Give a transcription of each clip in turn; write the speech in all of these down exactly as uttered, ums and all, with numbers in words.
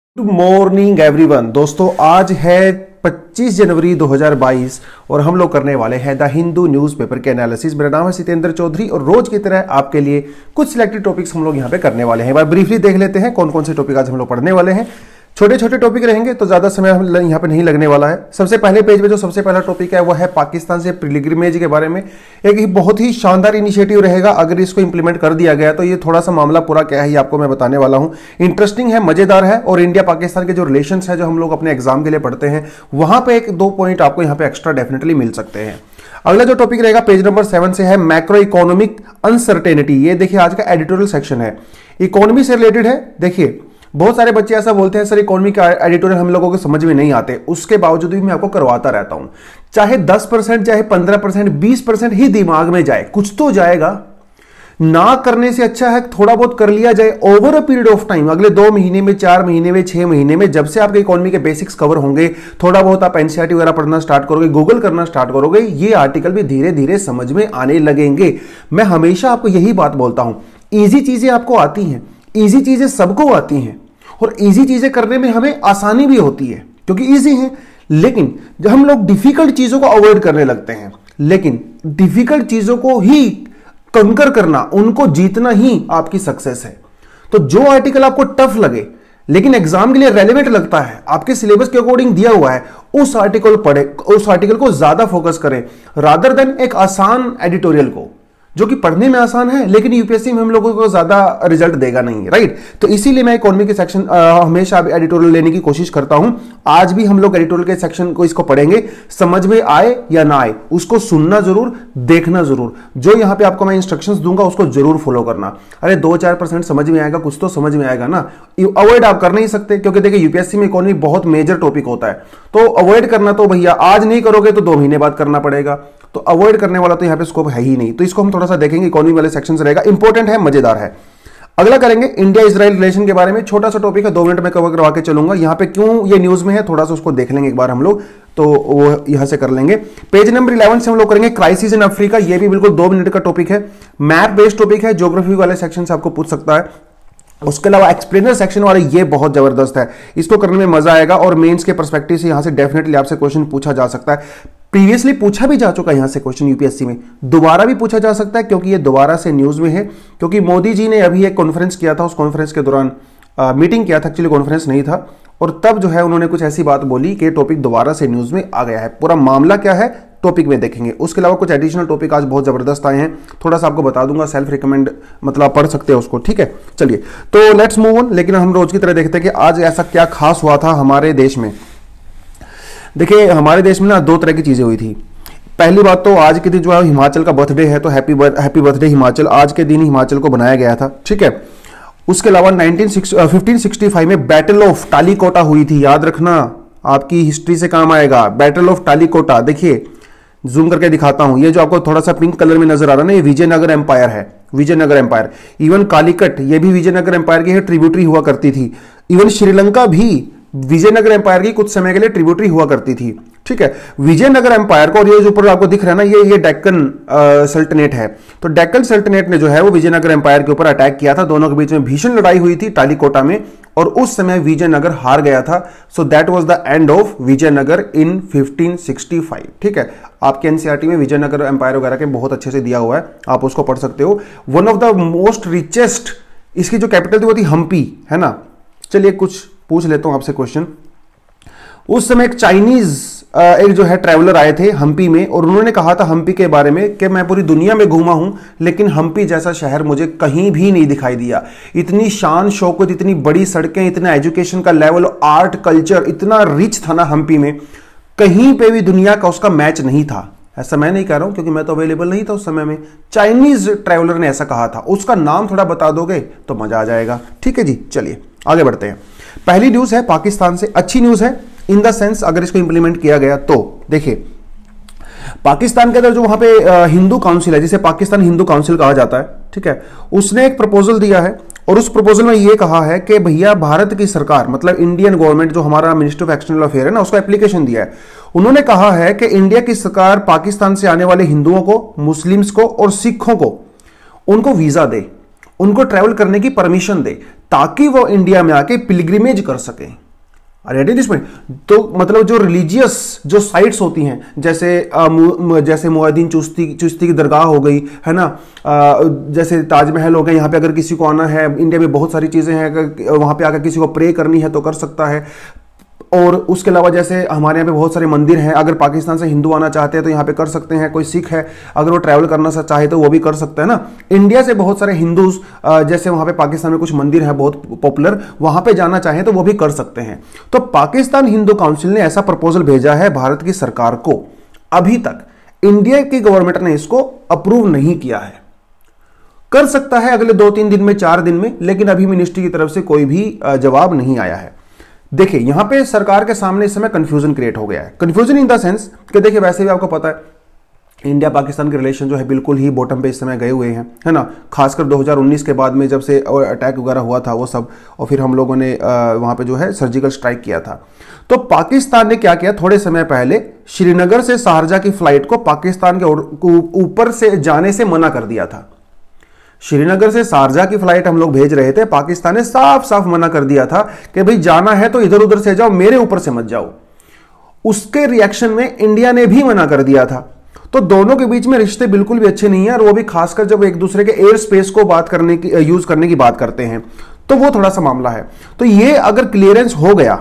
Good morning everyone. दोस्तों आज है पच्चीस जनवरी दो हज़ार बाईस और हम लोग करने वाले हैं द हिंदू न्यूज़पेपर के एनालिसिस। मेरा नाम है सितेंद्र चौधरी और रोज की तरह आपके लिए कुछ सिलेक्टेड टॉपिक्स हम लोग यहाँ पे करने वाले हैं। एक बार ब्रीफली देख लेते हैं कौन कौन से टॉपिक आज हम लोग पढ़ने वाले हैं। छोटे छोटे टॉपिक रहेंगे तो ज्यादा समय हम यहाँ पे नहीं लगने वाला है। सबसे पहले पेज में जो सबसे पहला टॉपिक है वो है पाकिस्तान से पिलग्रिमेज के बारे में। एक ही बहुत ही शानदार इनिशिएटिव रहेगा, अगर इसको इंप्लीमेंट कर दिया गया तो ये थोड़ा सा मामला पूरा क्या है ये आपको मैं बताने वाला हूँ। इंटरेस्टिंग है, मजेदार है और इंडिया पाकिस्तान के जो रिलेशन है जो हम लोग अपने एग्जाम के लिए पढ़ते हैं वहां पे एक दो पॉइंट आपको यहाँ पे एक्स्ट्रा डेफिनेटली मिल सकते हैं। अगला जो टॉपिक रहेगा पेज नंबर सेवन से है मैक्रो इकोनॉमिक अनसर्टेनिटी। ये देखिए आज का एडिटोरियल सेक्शन है, इकोनॉमी से रिलेटेड है। देखिए बहुत सारे बच्चे ऐसा बोलते हैं सर इकोनॉमी का एडिटोरियल हम लोगों को समझ में नहीं आते, उसके बावजूद भी मैं आपको करवाता रहता हूं। चाहे दस परसेंट चाहे पंद्रह परसेंट बीस परसेंट ही दिमाग में जाए, कुछ तो जाएगा। ना करने से अच्छा है थोड़ा बहुत कर लिया जाए over a period of time, अगले दो महीने में, चार महीने में, छह महीने में, जब से आपके इकोनॉमी के बेसिक्स कवर होंगे, थोड़ा बहुत आप एनसीईआरटी वगैरह पढ़ना स्टार्ट करोगे, गूगल करना स्टार्ट करोगे, ये आर्टिकल भी धीरे धीरे समझ में आने लगेंगे। मैं हमेशा आपको यही बात बोलता हूं, ईजी चीजें आपको आती हैं, ईजी चीजें सबको आती हैं और इजी चीजें करने में हमें आसानी भी होती है क्योंकि इजी है। लेकिन जब हम लोग डिफिकल्ट चीजों को अवॉइड करने लगते हैं, लेकिन डिफिकल्ट चीजों को ही कंकर करना, उनको जीतना ही आपकी सक्सेस है। तो जो आर्टिकल आपको टफ लगे लेकिन एग्जाम के लिए रेलेवेंट लगता है, आपके सिलेबस के अकॉर्डिंग दिया हुआ है, उस आर्टिकल पढ़े, उस आर्टिकल को ज्यादा फोकस करें रादर देन एक आसान एडिटोरियल को जो कि पढ़ने में आसान है लेकिन यूपीएससी में हम लोगों को ज्यादा रिजल्ट देगा नहीं, राइट। तो इसीलिए मैं इकोनॉमी के सेक्शन हमेशा एडिटोरियल लेने की कोशिश करता हूं। आज भी हम लोग एडिटोरियल के सेक्शन को इसको पढ़ेंगे, समझ में आए या ना आए उसको सुनना जरूर, देखना जरूर। जो यहां पे आपको मैं इंस्ट्रक्शंस दूंगा उसको जरूर फॉलो करना। अरे दो चार परसेंट समझ में आएगा, कुछ तो समझ में आएगा ना, अवॉइड आप कर नहीं सकते क्योंकि देखिए यूपीएससी में इकोनॉमी बहुत मेजर टॉपिक होता है। तो अवॉइड करना तो भैया आज नहीं करोगे तो दो महीने बाद करना पड़ेगा, तो अवॉइड करने वाला तो यहां पे स्कोप है ही नहीं। तो इसको हम थोड़ा सा देखेंगे, इकोनॉमी वाले सेक्शन से रहेगा, इंपॉर्टेंट है, मजेदार है। अगला करेंगे इंडिया इजराइल रिलेशन के बारे में, छोटा सा टॉपिक है, दो मिनट में कवर करवा के चलूंगा। यहां पे क्यों ये न्यूज में है थोड़ा सा उसको देख लेंगे एक बार हम लोग, तो वो यहां से कर लेंगे। पेज नंबर इलेवन से हम लोग करेंगे क्राइसिस इन अफ्रीका। ये भी बिल्कुल दो मिनट का टॉपिक है, मैप बेस्ड टॉपिक है, ज्योग्राफी वाले सेक्शन से आपको पूछ सकता है। उसके अलावा एक्सप्लेनर सेक्शन वाले ये बहुत जबरदस्त है, इसको करने में मजा आएगा और मेंस के पर्सपेक्टिव से यहां से डेफिनेटली आपसे क्वेश्चन पूछा जा सकता है। प्रीवियसली पूछा भी जा चुका है यहां से क्वेश्चन यूपीएससी में, दोबारा भी पूछा जा सकता है क्योंकि ये दोबारा से न्यूज में है। क्योंकि मोदी जी ने अभी एक कॉन्फ्रेंस किया था, उस कॉन्फ्रेंस के दौरान मीटिंग किया था, एक्चुअली कॉन्फ्रेंस नहीं था, और तब जो है उन्होंने कुछ ऐसी बात बोली कि टॉपिक दोबारा से न्यूज में आ गया है। पूरा मामला क्या है टॉपिक में देखेंगे। उसके अलावा कुछ एडिशनल टॉपिक आज बहुत जबरदस्त आए हैं, थोड़ा सा आपको बता दूंगा, सेल्फ रिकमेंड मतलब आप पढ़ सकते हैं उसको, ठीक है। चलिए तो लेट्स मूव ऑन। लेकिन हम रोज की तरह देखते हैं कि आज ऐसा क्या खास हुआ था हमारे देश में। देखिए हमारे देश में ना दो तरह की चीजें हुई थी। पहली बात तो आज के दिन जो है हिमाचल का बर्थडे है, तो हैप्पी हैप्पी बर्थडे हिमाचल। आज के दिन हिमाचल को बनाया गया था, ठीक है। उसके अलावा फिफ्टीन सिक्सटी फाइव में बैटल ऑफ टालीकोटा हुई थी, याद रखना, आपकी हिस्ट्री से काम आएगा। बैटल ऑफ टालीकोटा, देखिए जूम करके दिखाता हूं, ये जो आपको थोड़ा सा पिंक कलर में नजर आ रहा है ना, ये विजयनगर एम्पायर है, विजयनगर एम्पायर। इवन कालीकट ये भी विजयनगर एम्पायर की ट्रिब्यूटरी हुआ करती थी। इवन श्रीलंका भी विजयनगर एम्पायर की कुछ समय के लिए ट्रिब्यूटरी हुआ करती थी, ठीक है। विजयनगर एम्पायर को, और ये जो ऊपर आपको दिख रहा है ना, ये ये डेक्कन सल्तनेट है, तो डेक्कन सल्तनेट ने जो है वो विजयनगर एम्पायर के ऊपर अटैक किया था। दोनों के बीच में भीषण लड़ाई हुई थी टालीकोटा में और उस समय विजयनगर हार गया था। So that was the end of Vijayanagar in fifteen sixty five, ठीक है। आपके एनसीईआरटी में विजयनगर एम्पायर वगैरह के बहुत अच्छे से दिया हुआ है, आप उसको पढ़ सकते हो। One of the most richest, इसकी जो कैपिटल थी वो थी हम्पी, है ना। चलिए कुछ पूछ लेता हूं आपसे क्वेश्चन। उस समय एक चाइनीज एक जो है ट्रैवलर आए थे हम्पी में और उन्होंने कहा था हम्पी के बारे में कि मैं पूरी दुनिया में घूमा हूं लेकिन हम्पी जैसा शहर मुझे कहीं भी नहीं दिखाई दिया। इतनी शान शौकत, इतनी बड़ी सड़कें, इतना एजुकेशन का लेवल, आर्ट कल्चर इतना रिच था ना हम्पी में, कहीं पे भी दुनिया का उसका मैच नहीं था। ऐसा मैं नहीं कह रहा हूं क्योंकि मैं तो अवेलेबल नहीं था उस समय में, चाइनीज ट्रैवलर ने ऐसा कहा था। उसका नाम थोड़ा बता दोगे तो मजा आ जाएगा, ठीक है जी। चलिए आगे बढ़ते हैं। पहली न्यूज है पाकिस्तान से, अच्छी न्यूज है इन द सेंस अगर इसको इंप्लीमेंट किया गया तो। देखिए पाकिस्तान के अंदर जो वहां पे हिंदू काउंसिल है, जिसे पाकिस्तान हिंदू काउंसिल कहा जाता है, ठीक है, उसने एक प्रपोजल दिया है और उस प्रपोजल में यह कहा है कि भैया भारत की सरकार मतलब इंडियन गवर्नमेंट जो हमारा मिनिस्ट्री ऑफ एक्सटर्नल अफेयर है ना, उसको एप्लीकेशन दिया है। उन्होंने कहा है कि इंडिया की सरकार पाकिस्तान से आने वाले हिंदुओं को, मुस्लिम्स को और सिखों को उनको वीजा दे, उनको ट्रैवल करने की परमिशन दे, ताकि वो इंडिया में आके पिलग्रिमेज कर सकें। Ready this point? तो मतलब जो रिलीजियस जो साइट्स होती हैं, जैसे आ, मु, जैसे मुअद्दिन चिश्ती चिश्ती की दरगाह हो गई है ना, आ, जैसे ताजमहल हो गए, यहाँ पे अगर किसी को आना है, इंडिया में बहुत सारी चीज़ें हैं, अगर वहाँ पे आकर किसी को प्रे करनी है तो कर सकता है। और उसके अलावा जैसे हमारे यहाँ पे बहुत सारे मंदिर हैं, अगर पाकिस्तान से हिंदू आना चाहते हैं तो यहाँ पे कर सकते हैं। कोई सिख है अगर वो ट्रैवल करना चाहे तो वो भी कर सकता है ना। इंडिया से बहुत सारे हिंदूज जैसे वहाँ पे पाकिस्तान में कुछ मंदिर हैं बहुत पॉपुलर, वहाँ पे जाना चाहें तो वो भी कर सकते हैं। तो पाकिस्तान हिंदू काउंसिल ने ऐसा प्रपोजल भेजा है भारत की सरकार को, अभी तक इंडिया की गवर्नमेंट ने इसको अप्रूव नहीं किया है। कर सकता है अगले दो तीन दिन में, चार दिन में, लेकिन अभी मिनिस्ट्री की तरफ से कोई भी जवाब नहीं आया है। देखिए यहां पे सरकार के सामने इस समय कंफ्यूजन क्रिएट हो गया है। कंफ्यूजन इन द सेंस कि देखिए वैसे भी आपको पता है इंडिया पाकिस्तान के रिलेशन जो है बिल्कुल ही बॉटम पे इस समय गए हुए हैं, है ना। खासकर दो हज़ार उन्नीस के बाद में जब से अटैक वगैरह हुआ था वो सब, और फिर हम लोगों ने वहां पे जो है सर्जिकल स्ट्राइक किया था। तो पाकिस्तान ने क्या किया, थोड़े समय पहले श्रीनगर से शारजा की फ्लाइट को पाकिस्तान के ऊपर से जाने से मना कर दिया था। श्रीनगर से शारजा की फ्लाइट हम लोग भेज रहे थे, पाकिस्तान ने साफ साफ मना कर दिया था कि भाई जाना है तो इधर उधर से जाओ, मेरे ऊपर से मत जाओ। उसके रिएक्शन में इंडिया ने भी मना कर दिया था। तो दोनों के बीच में रिश्ते बिल्कुल भी अच्छे नहीं है, और वो भी खासकर जब एक दूसरे के एयर स्पेस को बात करने की यूज करने की बात करते हैं तो वो थोड़ा सा मामला है। तो ये अगर क्लियरेंस हो गया,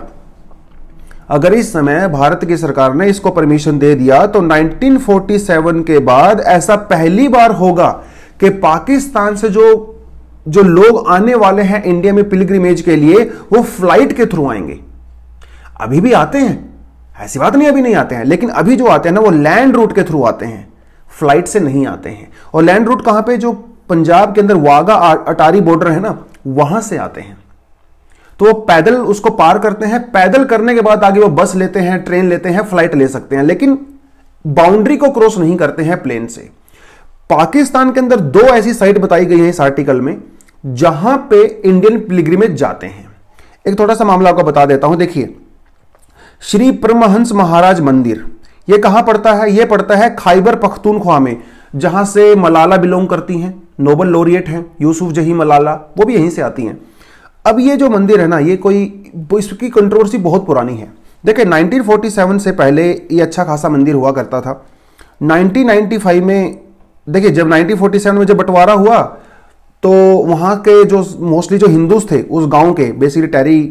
अगर इस समय भारत की सरकार ने इसको परमिशन दे दिया, तो नाइनटीन फोर्टी सेवन के बाद ऐसा पहली बार होगा कि पाकिस्तान से जो जो लोग आने वाले हैं इंडिया में पिलग्रिमेज के लिए, वो फ्लाइट के थ्रू आएंगे। अभी भी आते हैं, ऐसी बात नहीं अभी नहीं आते हैं, लेकिन अभी जो आते हैं ना वो लैंड रूट के थ्रू आते हैं, फ्लाइट से नहीं आते हैं। और लैंड रूट कहां पे, जो पंजाब के अंदर वाघा अटारी बॉर्डर है ना, वहां से आते हैं। तो वो पैदल उसको पार करते हैं, पैदल करने के बाद आगे वो बस लेते हैं, ट्रेन लेते हैं, फ्लाइट ले सकते हैं, लेकिन बाउंड्री को क्रॉस नहीं करते हैं प्लेन से। पाकिस्तान के अंदर दो ऐसी साइट बताई गई है इस आर्टिकल में जहां पे इंडियन पिलग्रिमेज जाते हैं। एक थोड़ा सा मामला आपको बता देता हूं। देखिए, श्री परमहंस महाराज मंदिर, यह कहां पड़ता है? यह पड़ता है खैबर पख्तूनख्वा में, जहां से मलाला बिलोंग करती हैं, नोबल लॉरिएट हैं यूसुफ जही मलाला, वो भी यहीं से आती हैं। अब ये जो मंदिर है ना, ये कोई, इसकी कंट्रोवर्सी बहुत पुरानी है। देखिए नाइनटीन फोर्टी सेवन से पहले ये अच्छा खासा मंदिर हुआ करता था। नाइनटीन नाइंटी फाइव में देखिए, जब नाइनटीन फोर्टी सेवन में जब बंटवारा हुआ तो वहां के जो मोस्टली जो हिंदूज थे उस गांव के, बेसिकली टैरी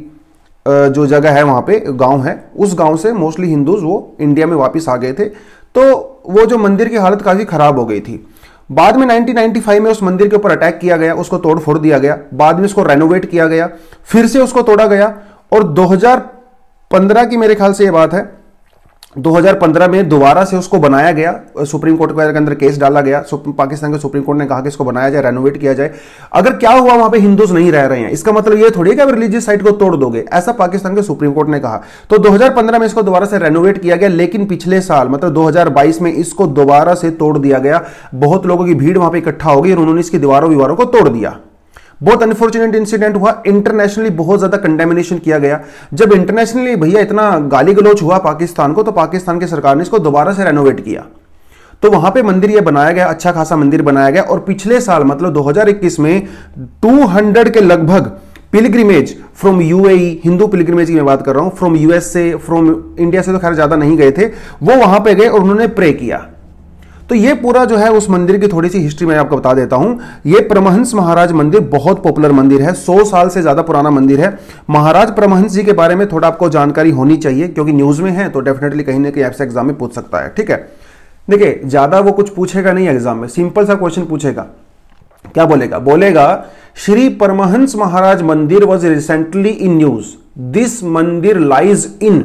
जो जगह है वहां पे गांव है, उस गांव से मोस्टली हिंदूज वो इंडिया में वापस आ गए थे। तो वो जो मंदिर की हालत काफी खराब हो गई थी। बाद में नाइनटीन नाइंटी फाइव में उस मंदिर के ऊपर अटैक किया गया, उसको तोड़ फोड़ दिया गया, बाद में उसको रेनोवेट किया गया, फिर से उसको तोड़ा गया, और दो हज़ार पंद्रह की मेरे ख्याल से ये बात है, दो हज़ार पंद्रह में दोबारा से उसको बनाया गया। सुप्रीम कोर्ट के अंदर केस डाला गया, पाकिस्तान के सुप्रीम कोर्ट ने कहा कि इसको बनाया जाए, रेनोवेट किया जाए। अगर क्या हुआ, वहां पे हिंदूज नहीं रह रहे हैं, इसका मतलब ये थोड़ी है कि आप रिलीजियस साइट को तोड़ दोगे, ऐसा पाकिस्तान के सुप्रीम कोर्ट ने कहा। तो दो हज़ार पंद्रह में इसको दोबारा से रेनोवेट किया गया, लेकिन पिछले साल मतलब दो हज़ार बाईस में इसको दोबारा से तोड़ दिया गया। बहुत लोगों की भीड़ वहां पर इकट्ठा हो गई और उन्होंने इसकी दीवारों दीवारों को तोड़ दिया। बहुत अनफॉर्चुनेट इंसिडेंट हुआ, इंटरनेशनली बहुत ज्यादा कंडेमिनेशन किया गया। जब इंटरनेशनली भैया इतना गाली गलौज हुआ पाकिस्तान को, तो पाकिस्तान की सरकार ने इसको दोबारा से रेनोवेट किया। तो वहां पे मंदिर ये बनाया गया, अच्छा खासा मंदिर बनाया गया। और पिछले साल मतलब दो हज़ार इक्कीस में दो सौ के लगभग pilgrimage from UAE, Hindu pilgrimage की मैं बात कर रहा हूं, फ्रॉम यूएस से, फ्रॉम इंडिया से तो खैर ज्यादा नहीं गए थे, वो वहां पे गए और उन्होंने प्रे किया। तो ये पूरा जो है उस मंदिर की थोड़ी सी हिस्ट्री मैं आपको बता देता हूं। ये परमहंस महाराज मंदिर बहुत पॉपुलर मंदिर है, सौ साल से ज्यादा पुराना मंदिर है। महाराज परमहंस जी के बारे में थोड़ा आपको जानकारी होनी चाहिए, क्योंकि न्यूज में है तो डेफिनेटली कहीं ना कहीं आपसे एग्जाम में पूछ सकता है। ठीक है, देखिए ज्यादा वो कुछ पूछेगा नहीं एग्जाम में, सिंपल सा क्वेश्चन पूछेगा। क्या बोलेगा? बोलेगा Shri Paramhans Maharaj mandir was recently in news, this mandir lies in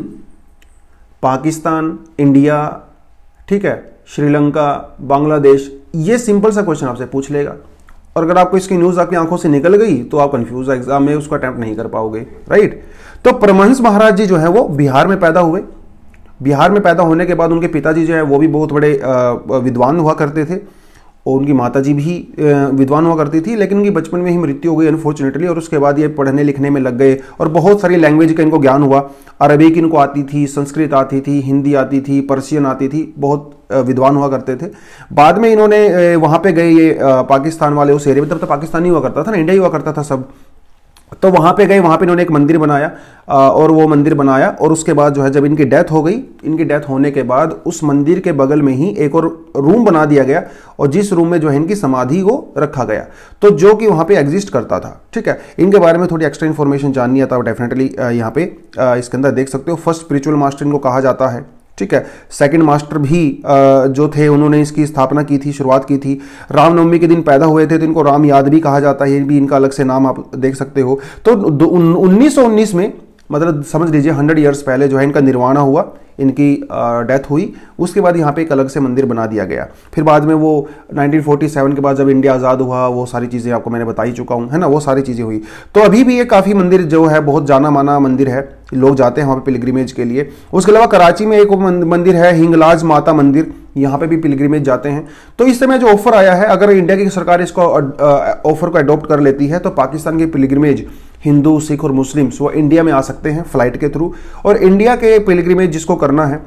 Pakistan, India, ठीक है, श्रीलंका, बांग्लादेश। ये सिंपल सा क्वेश्चन आपसे पूछ लेगा, और अगर आपको इसकी न्यूज आपकी आंखों से निकल गई तो आप कंफ्यूज एग्जाम में उसको अटेम्प्ट नहीं कर पाओगे, राइट। तो परमहंस महाराज जी जो है वो बिहार में पैदा हुए। बिहार में पैदा होने के बाद उनके पिताजी जो है वो भी बहुत बड़े विद्वान हुआ करते थे, और उनकी माताजी भी विद्वान हुआ करती थी, लेकिन उनकी बचपन में ही मृत्यु हो गई अनफॉर्चुनेटली। और उसके बाद ये पढ़ने लिखने में लग गए और बहुत सारी लैंग्वेज का इनको ज्ञान हुआ। अरबिक इनको आती थी, संस्कृत आती थी, हिंदी आती थी, पर्शियन आती थी, बहुत विद्वान हुआ करते थे। बाद में इन्होंने वहाँ पे गए, ये पाकिस्तान वाले उस एरिया में, तब तो पाकिस्तानी हुआ करता था ना, इंडिया ही हुआ करता था सब। तो वहां पे गए, वहां पे इन्होंने एक मंदिर बनाया और वो मंदिर बनाया और उसके बाद जो है जब इनकी डेथ हो गई, इनकी डेथ होने के बाद उस मंदिर के बगल में ही एक और रूम बना दिया गया और जिस रूम में जो है इनकी समाधि को रखा गया, तो जो कि वहां पे एग्जिस्ट करता था। ठीक है, इनके बारे में थोड़ी एक्स्ट्रा इन्फॉर्मेशन जाननी है तो डेफिनेटली यहाँ पे इसके अंदर देख सकते हो। फर्स्ट स्पिरिचुअल मास्टर इनको कहा जाता है। ठीक है, सेकंड मास्टर भी जो थे उन्होंने इसकी स्थापना की थी, शुरुआत की थी। रामनवमी के दिन पैदा हुए थे तो इनको राम याद भी कहा जाता है, ये भी इनका अलग से नाम आप देख सकते हो। तो उन्नीस सौ उन्नीस में, मतलब समझ लीजिए हंड्रेड ईयर्स पहले जो है इनका निर्वाणा हुआ, इनकी डेथ हुई। उसके बाद यहाँ पे एक अलग से मंदिर बना दिया गया। फिर बाद में वो नाइनटीन फोर्टी सेवन के बाद जब इंडिया आज़ाद हुआ, वो सारी चीज़ें आपको मैंने बता ही चुका हूँ, है ना, वो सारी चीज़ें हुई। तो अभी भी ये काफ़ी मंदिर जो है बहुत जाना माना मंदिर है, लोग जाते हैं वहाँ पे पिलग्रिमेज के लिए। उसके अलावा कराची में एक मंदिर है हिंगलाज माता मंदिर, यहाँ पे भी पिलग्रिमेज जाते हैं। तो इस समय जो ऑफर आया है, अगर इंडिया की सरकार इसको ऑफर को अडॉप्ट कर लेती है तो पाकिस्तान के पिलग्रिमेज हिंदू, सिख और मुस्लिम्स वो इंडिया में आ सकते हैं फ्लाइट के थ्रू। और इंडिया के पिलग्रिमेज जिसको करना है,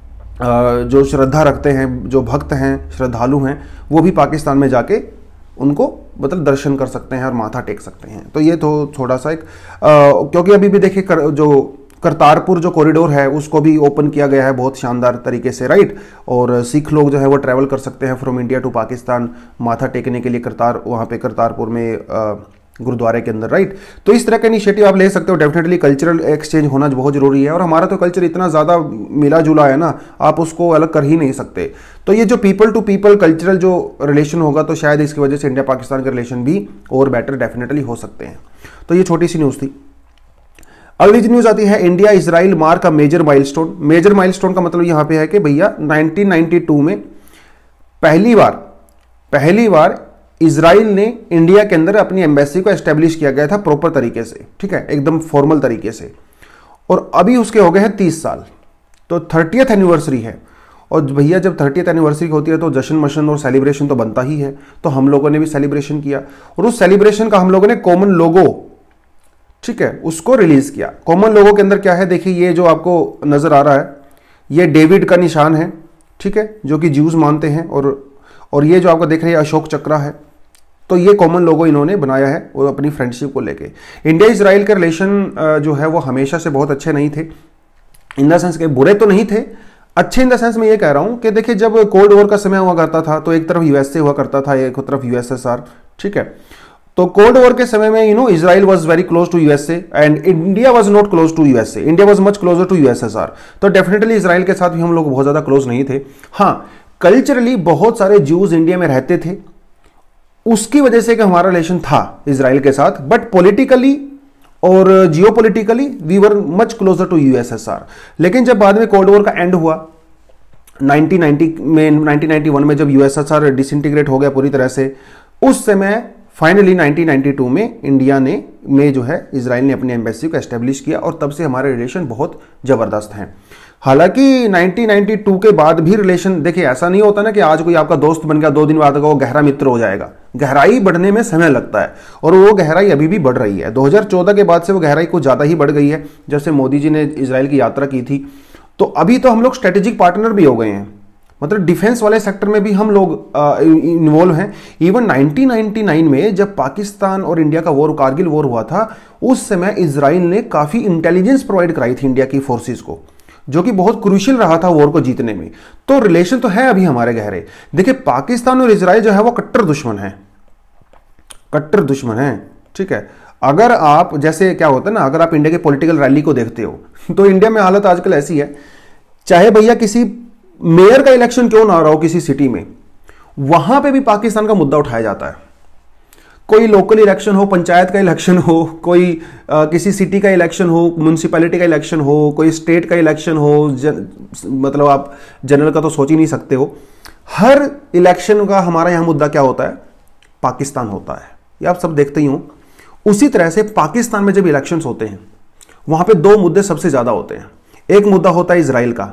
जो श्रद्धा रखते हैं, जो भक्त हैं, श्रद्धालु हैं, वो भी पाकिस्तान में जाके उनको मतलब दर्शन कर सकते हैं और माथा टेक सकते हैं। तो ये तो थोड़ा सा एक आ, क्योंकि अभी भी देखिए कर, जो करतारपुर जो कॉरिडोर है उसको भी ओपन किया गया है बहुत शानदार तरीके से, राइट। और सिख लोग जो है वो ट्रैवल कर सकते हैं फ्रॉम इंडिया टू पाकिस्तान माथा टेकने के लिए करतार, वहाँ पे करतारपुर में आ, गुरुद्वारे के अंदर, राइट। तो इस तरह का इनिशिएटिव आप ले सकते हो। डेफिनेटली कल्चरल एक्सचेंज होना बहुत जरूरी है और हमारा तो कल्चर इतना ज़्यादा मिला जुला है ना, आप उसको अलग कर ही नहीं सकते। तो ये जो पीपल टू पीपल कल्चरल जो रिलेशन होगा तो शायद इसकी वजह से इंडिया पाकिस्तान के रिलेशन भी और बेटर डेफिनेटली हो सकते हैं। तो ये छोटी सी न्यूज़ थी। अगली न्यूज़ आती है India Israel mark a major milestone. Major milestone का मतलब यहाँ पे है कि भैया नाइनटीन नाइंटी टू में पहली बार पहली बार इजराइल ने इंडिया के अंदर अपनी एम्बेसी को एस्टेब्लिश किया गया था प्रॉपर तरीके से, ठीक है, एकदम फॉर्मल तरीके से। और अभी उसके हो गए हैं तीस साल, तो थर्टियथ एनिवर्सरी है। और भैया जब थर्टियथ एनिवर्सरी होती है तो जश्न मशन और सेलिब्रेशन तो बनता ही है। तो हम लोगों ने भी सेलिब्रेशन किया और उस सेलिब्रेशन का हम लोगों ने कॉमन लोगो, ठीक है, उसको रिलीज किया। कॉमन लोगो के अंदर क्या है, देखिए ये जो आपको नजर आ रहा है ये डेविड का निशान है, ठीक है, जो कि ज्यूज मानते हैं। और और ये जो आपको देख रहे हैं अशोक चक्र है। तो ये कॉमन लोगो इन्होंने बनाया है वो अपनी फ्रेंडशिप को लेके। इंडिया इजराइल के रिलेशन जो है वो हमेशा से बहुत अच्छे नहीं थे, इन द सेंस के बुरे तो नहीं थे, अच्छे इन द सेंस में ये कह रहा हूं कि देखिए जब कोल्ड वॉर का समय हुआ करता था तो एक तरफ यूएसए हुआ करता था, एक तरफ यूएसएसआर, ठीक है। तो कोल्ड वॉर के समय में you know Israel was very close to USA and India was not close to USA, India was much closer to USSR. तो डेफिनेटली इजराइल के साथ भी हम लोग बहुत ज्यादा क्लोज नहीं थे। हाँ, कल्चरली बहुत सारे ज्यूज इंडिया में रहते थे, उसकी वजह से कि हमारा रिलेशन था इजराइल के साथ, बट पॉलिटिकली और geopolitically we were much closer to USSR. लेकिन जब बाद में कोल्ड वॉर का एंड हुआ नाइनटीन नाइंटी में, नाइनटीन नाइंटी वन में जब यूएसएसआर डिसइंटीग्रेट हो गया पूरी तरह से, उस समय फाइनली नाइनटीन नाइंटी टू में इंडिया ने में जो है इजराइल ने अपनी एम्बेसी को एस्टेब्लिश किया और तब से हमारे रिलेशन बहुत जबरदस्त हैं। हालांकि नाइनटीन नाइंटी टू के बाद भी रिलेशन, देखिए ऐसा नहीं होता ना कि आज कोई आपका दोस्त बन गया दो दिन बाद वो गहरा मित्र हो जाएगा। गहराई बढ़ने में समय लगता है और वो गहराई अभी भी बढ़ रही है। दो हज़ार चौदह के बाद से वो गहराई कुछ ज्यादा ही बढ़ गई है। जब से मोदी जी ने इजराइल की यात्रा की थी तो अभी तो हम लोग स्ट्रेटेजिक पार्टनर भी हो गए हैं, मतलब डिफेंस वाले सेक्टर में भी हम लोग इन्वॉल्व हैं। इवन नाइनटीन नाइंटी नाइन में जब पाकिस्तान और इंडिया का वॉर, कारगिल वॉर हुआ था, उस समय इजराइल ने काफी इंटेलिजेंस प्रोवाइड कराई थी इंडिया की फोर्सेस को, जो कि बहुत क्रूशियल रहा था वॉर को जीतने में। तो रिलेशन तो है अभी हमारे गहरे। देखिए पाकिस्तान और इजराइल जो है वो कट्टर दुश्मन है, कट्टर दुश्मन है, ठीक है। अगर आप, जैसे क्या होता है ना, अगर आप इंडिया के पॉलिटिकल रैली को देखते हो तो इंडिया में हालत आजकल ऐसी है, चाहे भैया किसी मेयर का इलेक्शन क्यों ना रहा हो किसी सिटी में, वहां पे भी पाकिस्तान का मुद्दा उठाया जाता है। कोई लोकल इलेक्शन हो, पंचायत का इलेक्शन हो, कोई आ, किसी सिटी का इलेक्शन हो, म्यूनसिपैलिटी का इलेक्शन हो, कोई स्टेट का इलेक्शन हो, जन, मतलब आप जनरल का तो सोच ही नहीं सकते हो। हर इलेक्शन का हमारा यहां मुद्दा क्या होता है, पाकिस्तान होता है। ये आप सब देखते ही हो। उसी तरह से पाकिस्तान में जब इलेक्शंस होते हैं वहां पे दो मुद्दे सबसे ज्यादा होते हैं। एक मुद्दा होता है इजराइल का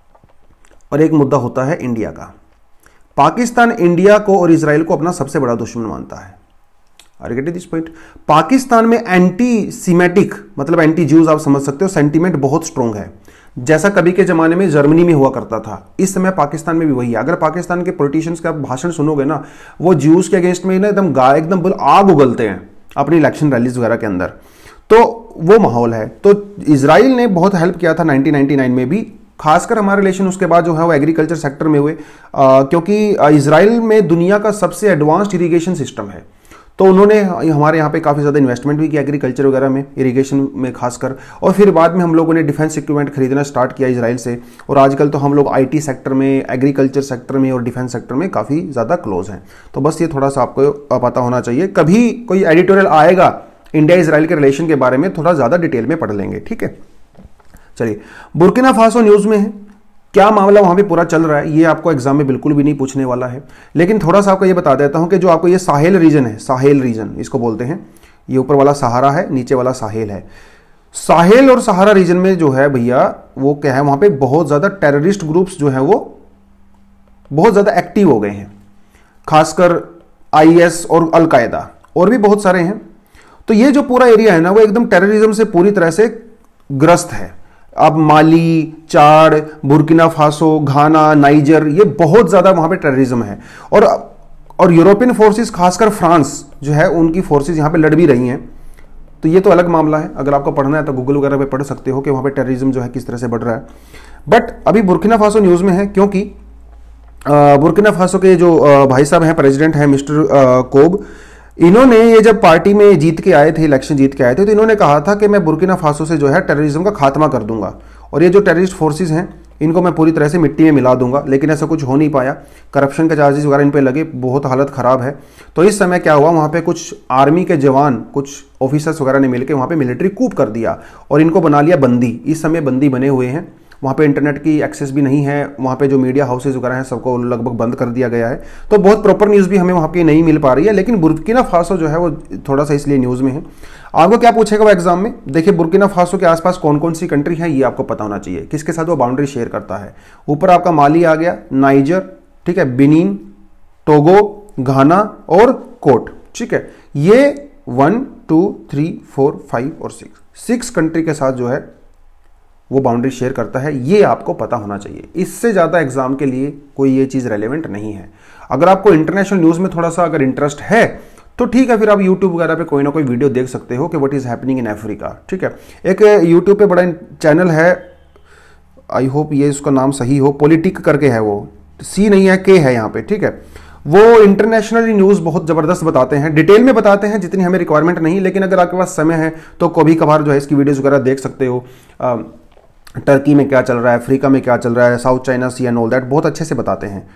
और एक मुद्दा होता है इंडिया का। पाकिस्तान इंडिया को और इजराइल को अपना सबसे बड़ा दुश्मन मानता है। Are you getting this point? Pakistan में एंटी सीमेटिक, मतलब एंटी ज्यूज आप समझ सकते हो, सेंटीमेंट बहुत स्ट्रांग है, जैसा कभी के जमाने में जर्मनी में हुआ करता था। इस समय पाकिस्तान में भी वही है। अगर पाकिस्तान के पॉलिटिशियंस का भाषण सुनोगे ना, वो ज्यूज के अगेंस्ट में ना एकदम गा एकदम आग उगलते हैं अपनी इलेक्शन रैलीज वगैरह के अंदर। तो वो माहौल है। तो इजराइल ने बहुत हेल्प किया था नाइनटीन नाइंटी नाइन में भी, खासकर हमारे रिलेशन उसके बाद जो है वो एग्रीकल्चर सेक्टर में हुए, आ, क्योंकि इजराइल में दुनिया का सबसे एडवांस्ड इरिगेशन सिस्टम है। तो उन्होंने हमारे यहाँ पे काफ़ी ज़्यादा इन्वेस्टमेंट भी किया एग्रीकल्चर वगैरह में, इरिगेशन में खासकर। और फिर बाद में हम लोगों ने डिफेंस इक्विपमेंट खरीदना स्टार्ट किया इजराइल से, और आजकल तो हम लोग आईटी सेक्टर में, एग्रीकल्चर सेक्टर में और डिफेंस सेक्टर में काफ़ी ज़्यादा क्लोज हैं। तो बस ये थोड़ा सा आपको पता होना चाहिए। कभी कोई एडिटोरियल आएगा इंडिया इजराइल के रिलेशन के बारे में, थोड़ा ज़्यादा डिटेल में पढ़ लेंगे, ठीक है। चलिए, बुर्किना फासो न्यूज़ में है, क्या मामला वहां पे पूरा चल रहा है ये आपको एग्जाम में बिल्कुल भी नहीं पूछने वाला है। लेकिन थोड़ा सा आपको ये बता देता हूं कि जो आपको ये साहेल रीजन है, साहेल रीजन इसको बोलते हैं, ये ऊपर वाला सहारा है, नीचे वाला साहेल है। साहेल और सहारा रीजन में जो है भैया वो क्या है, वहां पे बहुत ज्यादा टेररिस्ट ग्रुप्स जो है वो बहुत ज्यादा एक्टिव हो गए हैं, खासकर आईएस और अलकायदा और भी बहुत सारे हैं। तो ये जो पूरा एरिया है ना वो एकदम टेररिज्म से पूरी तरह से ग्रस्त है। अब Mali, Chad, Burkina Faso, Ghana, Niger, ये बहुत ज्यादा वहां पे टेररिज्म है। और और यूरोपियन फोर्सेस, खासकर फ्रांस जो है, उनकी फोर्सेस यहां पे लड़ भी रही हैं। तो ये तो अलग मामला है, अगर आपको पढ़ना है तो गूगल वगैरह पे पढ़ सकते हो कि वहां पे टेररिज्म जो है किस तरह से बढ़ रहा है। बट अभी बुर्किना फासो न्यूज में है, क्योंकि बुर्किना फासो के जो भाई साहब हैं, प्रेसिडेंट हैं मिस्टर कोब, इन्होंने ये जब पार्टी में जीत के आए थे, इलेक्शन जीत के आए थे, तो इन्होंने कहा था कि मैं बुर्किना फासो से जो है टेररिज्म का खात्मा कर दूंगा, और ये जो टेररिस्ट फोर्सेस हैं इनको मैं पूरी तरह से मिट्टी में मिला दूंगा। लेकिन ऐसा कुछ हो नहीं पाया, करप्शन के चार्जेस वगैरह इन पे लगे, बहुत हालत खराब है। तो इस समय क्या हुआ, वहाँ पे कुछ आर्मी के जवान, कुछ ऑफिसर्स वगैरह ने मिलकर वहाँ पे मिलिट्री कूप कर दिया और इनको बना लिया बंदी। इस समय बंदी बने हुए हैं, वहाँ पे इंटरनेट की एक्सेस भी नहीं है, वहाँ पे जो मीडिया हाउसेज वगैरह हैं सबको लगभग बंद कर दिया गया है। तो बहुत प्रॉपर न्यूज़ भी हमें वहाँ पे नहीं मिल पा रही है। लेकिन बुर्किना फासो जो है वो थोड़ा सा इसलिए न्यूज़ में है। आपको क्या पूछेगा वो एग्जाम में, देखिए बुर्किना फासो के आसपास कौन कौन सी कंट्री है ये आपको पता होना चाहिए, किसके साथ वो बाउंड्री शेयर करता है। ऊपर आपका माली आ गया, नाइजर, ठीक है, बेनिन, टोगो, घाना और कोट, ठीक है। ये one two three four five और सिक्स सिक्स कंट्री के साथ जो है वो बाउंड्री शेयर करता है, ये आपको पता होना चाहिए। इससे ज़्यादा एग्जाम के लिए कोई ये चीज़ रेलेवेंट नहीं है। अगर आपको इंटरनेशनल न्यूज़ में थोड़ा सा अगर इंटरेस्ट है तो ठीक है, फिर आप यूट्यूब वगैरह पे कोई ना कोई वीडियो देख सकते हो कि what is happening in Africa, ठीक है। एक यूट्यूब पे बड़ा चैनल है, आई होप ये उसका नाम सही हो, पॉलिटिक करके है, वो सी नहीं है, के है यहाँ पे, ठीक है। वो इंटरनेशनल न्यूज़ बहुत ज़बरदस्त बताते हैं, डिटेल में बताते हैं, जितनी हमें रिक्वायरमेंट नहीं, लेकिन अगर आपके पास समय है तो कभी कभार जो है इसकी वीडियोज़ वगैरह देख सकते हो। आ, टर्की में क्या चल रहा है, अफ्रीका में क्या चल रहा है, South China Sea and all that, बहुत अच्छे से बताते हैं।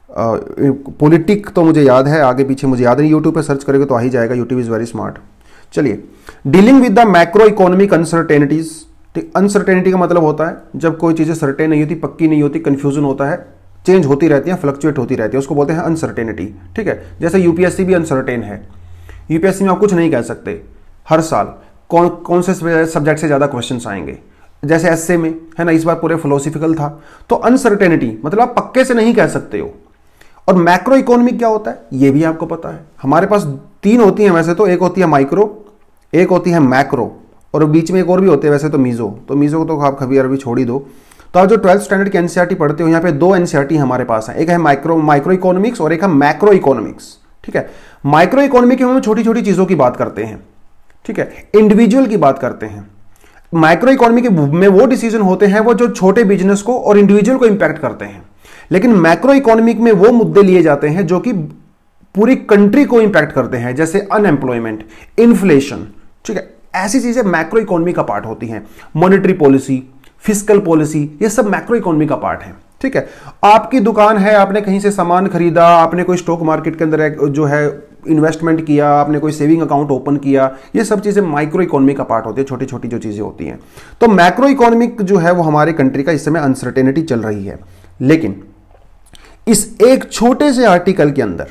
पॉलिटिक तो मुझे याद है, आगे पीछे मुझे याद नहीं, यूट्यूब पे सर्च करेंगे तो आ ही जाएगा, यूट्यूब इज़ वेरी स्मार्ट। चलिए, dealing with the macro economic uncertainties. Uncertainty का मतलब होता है जब कोई चीज़ें सर्टेन नहीं होती, पक्की नहीं होती, कन्फ्यूजन होता है, चेंज होती रहती है, फ्लक्चुएट होती रहती है, उसको बोलते हैं अनसर्टेनिटी, ठीक है। जैसे यूपीएससी भी अनसर्टेन है, यूपीएससी में आप कुछ नहीं कह सकते, हर साल कौन कौन से सब्जेक्ट से ज़्यादा क्वेश्चन आएंगे। जैसे एसए में है ना, इस बार पूरे फिलोसफिकल था। तो अनसर्टेनिटी मतलब आप पक्के से नहीं कह सकते हो। और मैक्रो इकोनॉमिक क्या होता है ये भी आपको पता है। हमारे पास तीन होती हैं वैसे तो, एक होती है माइक्रो, एक होती है मैक्रो, और बीच में एक और भी होते हैं वैसे तो, मीजो। तो मीजो को तो आप कभी अरबी छोड़ ही दो। तो आप जो ट्वेल्थ स्टैंडर्ड की एनसीईआरटी पढ़ते हो, यहाँ पे दो एनसीईआरटी हमारे पास है, एक है माइक्रो माइक्रो इकोनॉमिक्स और एक है मैक्रो इकोनॉमिक्स, ठीक है। माइक्रो इकोनॉमिक में हम छोटी छोटी चीजों की बात करते हैं, ठीक है, इंडिविजुअल की बात करते हैं। माइक्रो इकोनॉमी के में वो डिसीजन होते हैं वो जो छोटे बिजनेस को और इंडिविजुअल को इंपैक्ट करते हैं। लेकिन मैक्रो इकोनॉमिक में वो मुद्दे लिए जाते हैं जो कि पूरी कंट्री को इंपैक्ट करते हैं, जैसे अनएम्प्लॉयमेंट, इन्फ्लेशन, ठीक है। ऐसी चीजें मैक्रो इकोनॉमी का पार्ट होती हैं। मॉनेटरी पॉलिसी, फिस्कल पॉलिसी, ये सब मैक्रो इकोनॉमी का पार्ट है, ठीक है। आपकी दुकान है, आपने कहीं से सामान खरीदा, आपने कोई स्टॉक मार्केट के अंदर जो है इन्वेस्टमेंट किया, आपने कोई सेविंग अकाउंट ओपन किया, ये सब चीजें माइक्रो इकोनॉमी का पार्ट होती है, छोटी छोटी जो चीजें होती हैं। तो मैक्रो इकोनॉमिक जो है वो हमारे कंट्री का इस समय अनसर्टेनिटी चल रही है। लेकिन इस एक छोटे से आर्टिकल के अंदर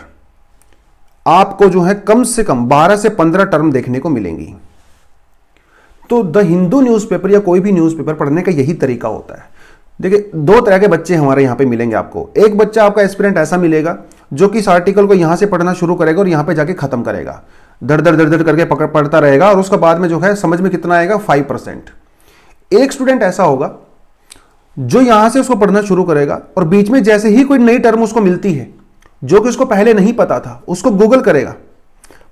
आपको जो है कम से कम बारह से पंद्रह टर्म देखने को मिलेंगी। तो द हिंदू न्यूज़पेपर या कोई भी न्यूज़पेपर पढ़ने का यही तरीका होता है। देखिए, दो तरह के बच्चे हमारे यहां पे मिलेंगे आपको। एक बच्चा आपका एस्पिरेंट ऐसा मिलेगा जो कि इस आर्टिकल को यहां से पढ़ना शुरू करेगा और यहां पे जाके खत्म करेगा, दर दर दर दर करके पकड़ पढ़ता रहेगा, और उसका बाद में जो है समझ में कितना आएगा, फाइव परसेंट। एक स्टूडेंट ऐसा होगा जो यहां से उसको पढ़ना शुरू करेगा और बीच में जैसे ही कोई नई टर्म उसको मिलती है जो कि उसको पहले नहीं पता था, उसको गूगल करेगा,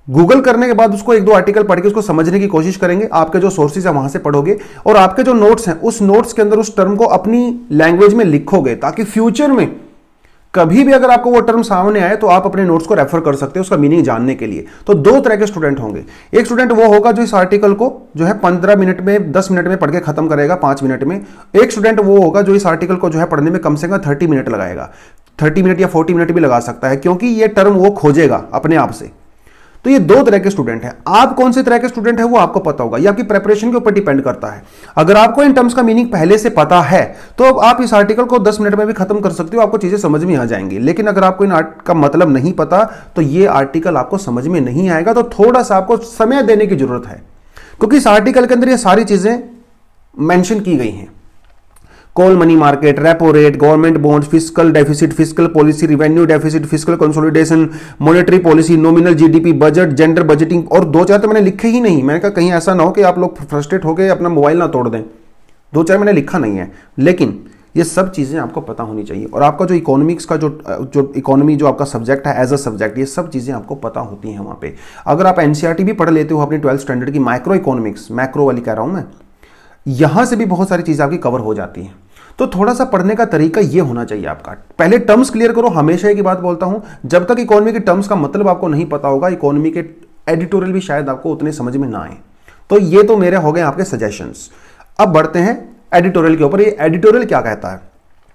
गूगल करने के बाद उसको एक दो आर्टिकल पढ़ के उसको समझने की कोशिश करेंगे, आपके जो सोर्सेज है वहां से पढ़ोगे और आपके जो नोट्स हैं उस नोट्स के अंदर उस टर्म को अपनी लैंग्वेज में लिखोगे, ताकि फ्यूचर में कभी भी अगर आपको वो टर्म सामने आए तो आप अपने नोट्स को रेफर कर सकते हो उसका मीनिंग जानने के लिए। तो दो तरह के स्टूडेंट होंगे, एक स्टूडेंट वो होगा जो इस आर्टिकल को जो है पंद्रह मिनट में दस मिनट में पढ़ के खत्म करेगा, पांच मिनट में। एक स्टूडेंट वो होगा जो इस आर्टिकल को जो है पढ़ने में कम से कम थर्टी मिनट लगाएगा, थर्टी मिनट या फोर्टी मिनट भी लगा सकता है, क्योंकि ये टर्म वो खोजेगा अपने आप से। तो ये दो तरह के स्टूडेंट हैं। आप कौन से तरह के स्टूडेंट हैं वो आपको पता होगा, ये आपकी प्रिपरेशन के ऊपर डिपेंड करता है। अगर आपको इन टर्म्स का मीनिंग पहले से पता है तो आप इस आर्टिकल को दस मिनट में भी खत्म कर सकते हो, आपको चीजें समझ में आ जाएंगी। लेकिन अगर आपको इन आर्ट का मतलब नहीं पता तो ये आर्टिकल आपको समझ में नहीं आएगा। तो थोड़ा सा आपको समय देने की जरूरत है, क्योंकि इस आर्टिकल के अंदर ये सारी चीजें मेंशन की गई हैं। Call money market, repo rate, government bond, fiscal deficit, fiscal policy, revenue deficit, fiscal consolidation, monetary policy, nominal GDP, budget, gender budgeting, और दो चार तो मैंने लिखे ही नहीं। मैंने कहा कहीं ऐसा ना हो कि आप लोग फ्रस्ट्रेट होकर अपना मोबाइल ना तोड़ दें, दो चार मैंने लिखा नहीं है। लेकिन ये सब चीजें आपको पता होनी चाहिए। और आपका जो इकोनॉमिक्स का जो जो इकोनॉमी जो आपका सब्जेक्ट है एज अ सब्जेक्ट, ये सब चीजें आपको पता होती हैं वहां पे। अगर आप एनसीईआरटी भी पढ़ लेते हो अपनी ट्वेल्थ स्टैंडर्ड की, माइक्रो इकोनॉमिक्स, मैक्रो वाली कह रहा हूं मैं, यहां से भी बहुत सारी चीजें आपकी कवर हो जाती हैं। तो थोड़ा सा पढ़ने का तरीका ये होना चाहिए आपका, पहले टर्म्स क्लियर करो। हमेशा एक बात बोलता हूं, जब तक इकोनॉमी के टर्म्स का मतलब आपको नहीं पता होगा, इकोनॉमी के एडिटोरियल भी शायद आपको उतने समझ में ना आए। तो ये तो मेरे हो गए आपके सजेशंस। अब बढ़ते हैं एडिटोरियल के ऊपर। ये एडिटोरियल क्या कहता है,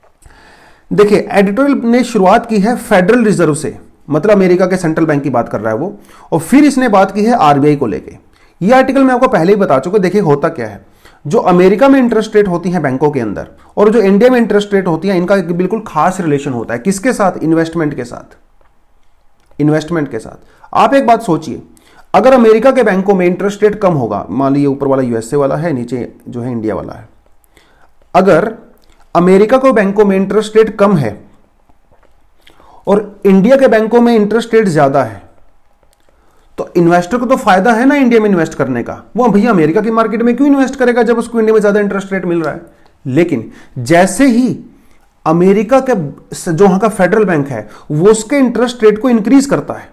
देखिए एडिटोरियल ने शुरुआत की है फेडरल रिजर्व से, मतलब अमेरिका के सेंट्रल बैंक की बात कर रहा है वो, और फिर इसने बात की है आरबीआई को लेके। ये आर्टिकल मैं आपको पहले ही बता चुका। देखिए होता क्या है, जो अमेरिका में इंटरेस्ट रेट होती हैं बैंकों के अंदर और जो इंडिया में इंटरेस्ट रेट होती हैं, इनका एक बिल्कुल खास रिलेशन होता है। किसके साथ? इन्वेस्टमेंट के साथ। इन्वेस्टमेंट के साथ आप एक बात सोचिए, अगर अमेरिका के बैंकों में इंटरेस्ट रेट कम होगा, मान लीजिए ऊपर वाला यूएसए वाला है, नीचे जो है इंडिया वाला है, अगर अमेरिका के बैंकों में इंटरेस्ट रेट कम है और इंडिया के बैंकों में इंटरेस्ट रेट ज्यादा है, तो इन्वेस्टर को तो फायदा है ना इंडिया में इन्वेस्ट करने का। वो भैया अमेरिका की मार्केट में क्यों इन्वेस्ट करेगा जब उसको इंडिया में ज्यादा इंटरेस्ट रेट मिल रहा है। लेकिन जैसे ही अमेरिका के जो वहां का फेडरल बैंक है वो उसके इंटरेस्ट रेट को इंक्रीज करता है,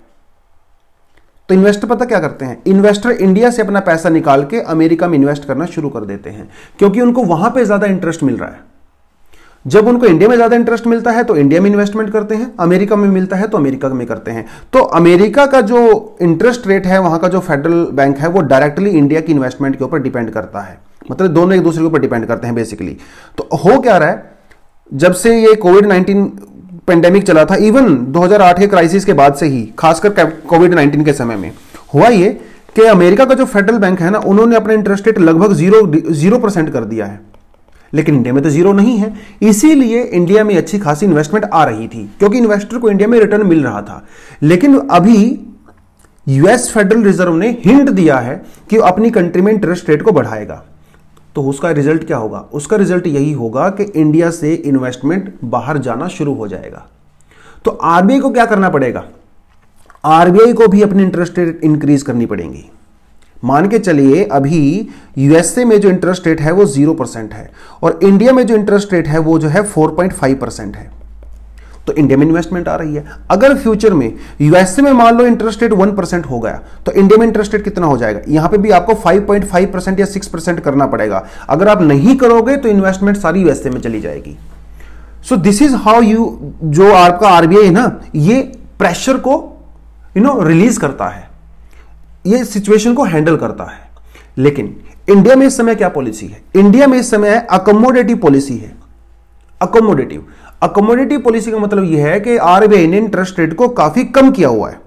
तो इन्वेस्टर पता क्या करते हैं, इन्वेस्टर इंडिया से अपना पैसा निकाल के अमेरिका में इन्वेस्ट करना शुरू कर देते हैं, क्योंकि उनको वहां पे ज्यादा इंटरेस्ट मिल रहा है। जब उनको इंडिया में ज्यादा इंटरेस्ट मिलता है तो इंडिया में इन्वेस्टमेंट करते हैं, अमेरिका में मिलता है तो अमेरिका में करते हैं। तो अमेरिका का जो इंटरेस्ट रेट है, वहां का जो फेडरल बैंक है, वो डायरेक्टली इंडिया की इन्वेस्टमेंट के ऊपर डिपेंड करता है, मतलब दोनों एक दूसरे के ऊपर डिपेंड करते हैं बेसिकली। तो हो क्या रहा है, जब से ये कोविड नाइन्टीन पेंडेमिक चला था, इवन दो हज़ार आठ के क्राइसिस के बाद से ही, खासकर कोविड नाइन्टीन के समय में हुआ ये कि अमेरिका का जो फेडरल बैंक है ना, उन्होंने अपना इंटरेस्ट रेट लगभग जीरो जीरो परसेंट कर दिया है। लेकिन इंडिया में तो जीरो नहीं है, इसीलिए इंडिया में अच्छी खासी इन्वेस्टमेंट आ रही थी, क्योंकि इन्वेस्टर को इंडिया में रिटर्न मिल रहा था। लेकिन अभी यूएस फेडरल रिजर्व ने हिंट दिया है कि अपनी कंट्री में इंटरेस्ट रेट को बढ़ाएगा, तो उसका रिजल्ट क्या होगा? उसका रिजल्ट यही होगा कि इंडिया से इन्वेस्टमेंट बाहर जाना शुरू हो जाएगा। तो आरबीआई को क्या करना पड़ेगा? आरबीआई को भी अपनी इंटरेस्ट रेट इंक्रीज करनी पड़ेगी। मान के चलिए अभी यूएसए में जो इंटरेस्ट रेट है वो जीरो परसेंट है और इंडिया में जो इंटरेस्ट रेट है वो जो है फोर पॉइंट फाइव परसेंट है, तो इंडिया में इन्वेस्टमेंट आ रही है। अगर फ्यूचर में यूएसए में मान लो इंटरेस्ट रेट वन परसेंट हो गया, तो इंडिया में इंटरेस्ट रेट कितना हो जाएगा? यहां पे भी आपको फाइव पॉइंट फाइव परसेंट या सिक्स परसेंट करना पड़ेगा। अगर आप नहीं करोगे तो इन्वेस्टमेंट सारी यूएसए में चली जाएगी। So this is how you, जो आपका आरबीआई है ना, ये प्रेशर को यू नो रिलीज करता है, ये सिचुएशन को हैंडल करता है। लेकिन इंडिया में इस समय क्या पॉलिसी है? इंडिया में इस समय अकोमोडेटिव पॉलिसी है। अकोमोडेटिव अकोमोडेटिव पॉलिसी का मतलब यह है कि आरबीआई ने इंटरेस्ट रेट को काफी कम किया हुआ है।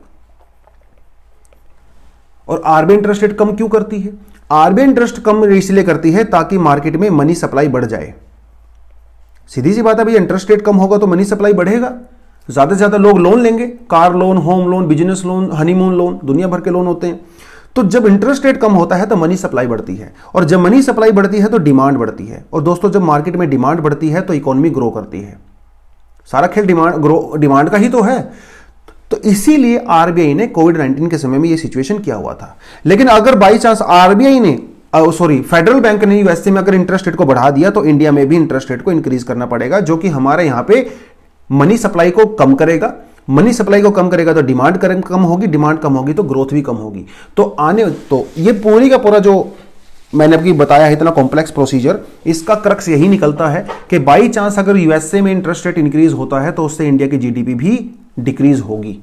और आरबीआई इंटरेस्ट रेट कम क्यों करती है? आरबीआई इंटरेस्ट कम इसलिए करती है ताकि मार्केट में मनी सप्लाई बढ़ जाए। सीधी सी बात है भैया, इंटरेस्ट रेट कम होगा तो मनी सप्लाई बढ़ेगा, ज्यादा से ज्यादा लोग लोन लेंगे, car loan, home loan, business loan, honeymoon loan, दुनिया भर के लोन होते हैं। तो जब इंटरेस्ट रेट कम होता है तो मनी सप्लाई बढ़ती है, और जब मनी सप्लाई बढ़ती है तो डिमांड बढ़ती है, और दोस्तों जब मार्केट में डिमांड बढ़ती है तो इकोनॉमी ग्रो करती है। सारा खेल डिमांड ग्रो डिमांड का ही तो है। तो इसीलिए आरबीआई ने कोविड नाइन्टीन के समय में यह सिचुएशन किया हुआ था। लेकिन अगर बाई चांस आरबीआई ने सॉरी फेडरल बैंक ने यूएसए में अगर इंटरेस्ट रेट को बढ़ा दिया, तो इंडिया में भी इंटरेस्ट रेट को इंक्रीज करना पड़ेगा, जो कि हमारे यहां पे मनी सप्लाई को कम करेगा मनी सप्लाई को कम करेगा तो डिमांड कम होगी, डिमांड कम होगी तो ग्रोथ भी कम होगी। तो आने तो ये पूरी का पूरा जो मैंने आपको बताया है इतना कॉम्प्लेक्स प्रोसीजर, इसका क्रक्स यही निकलता है कि बाई चांस अगर यूएसए में इंटरेस्ट रेट इंक्रीज होता है तो उससे इंडिया की जीडीपी भी डिक्रीज होगी।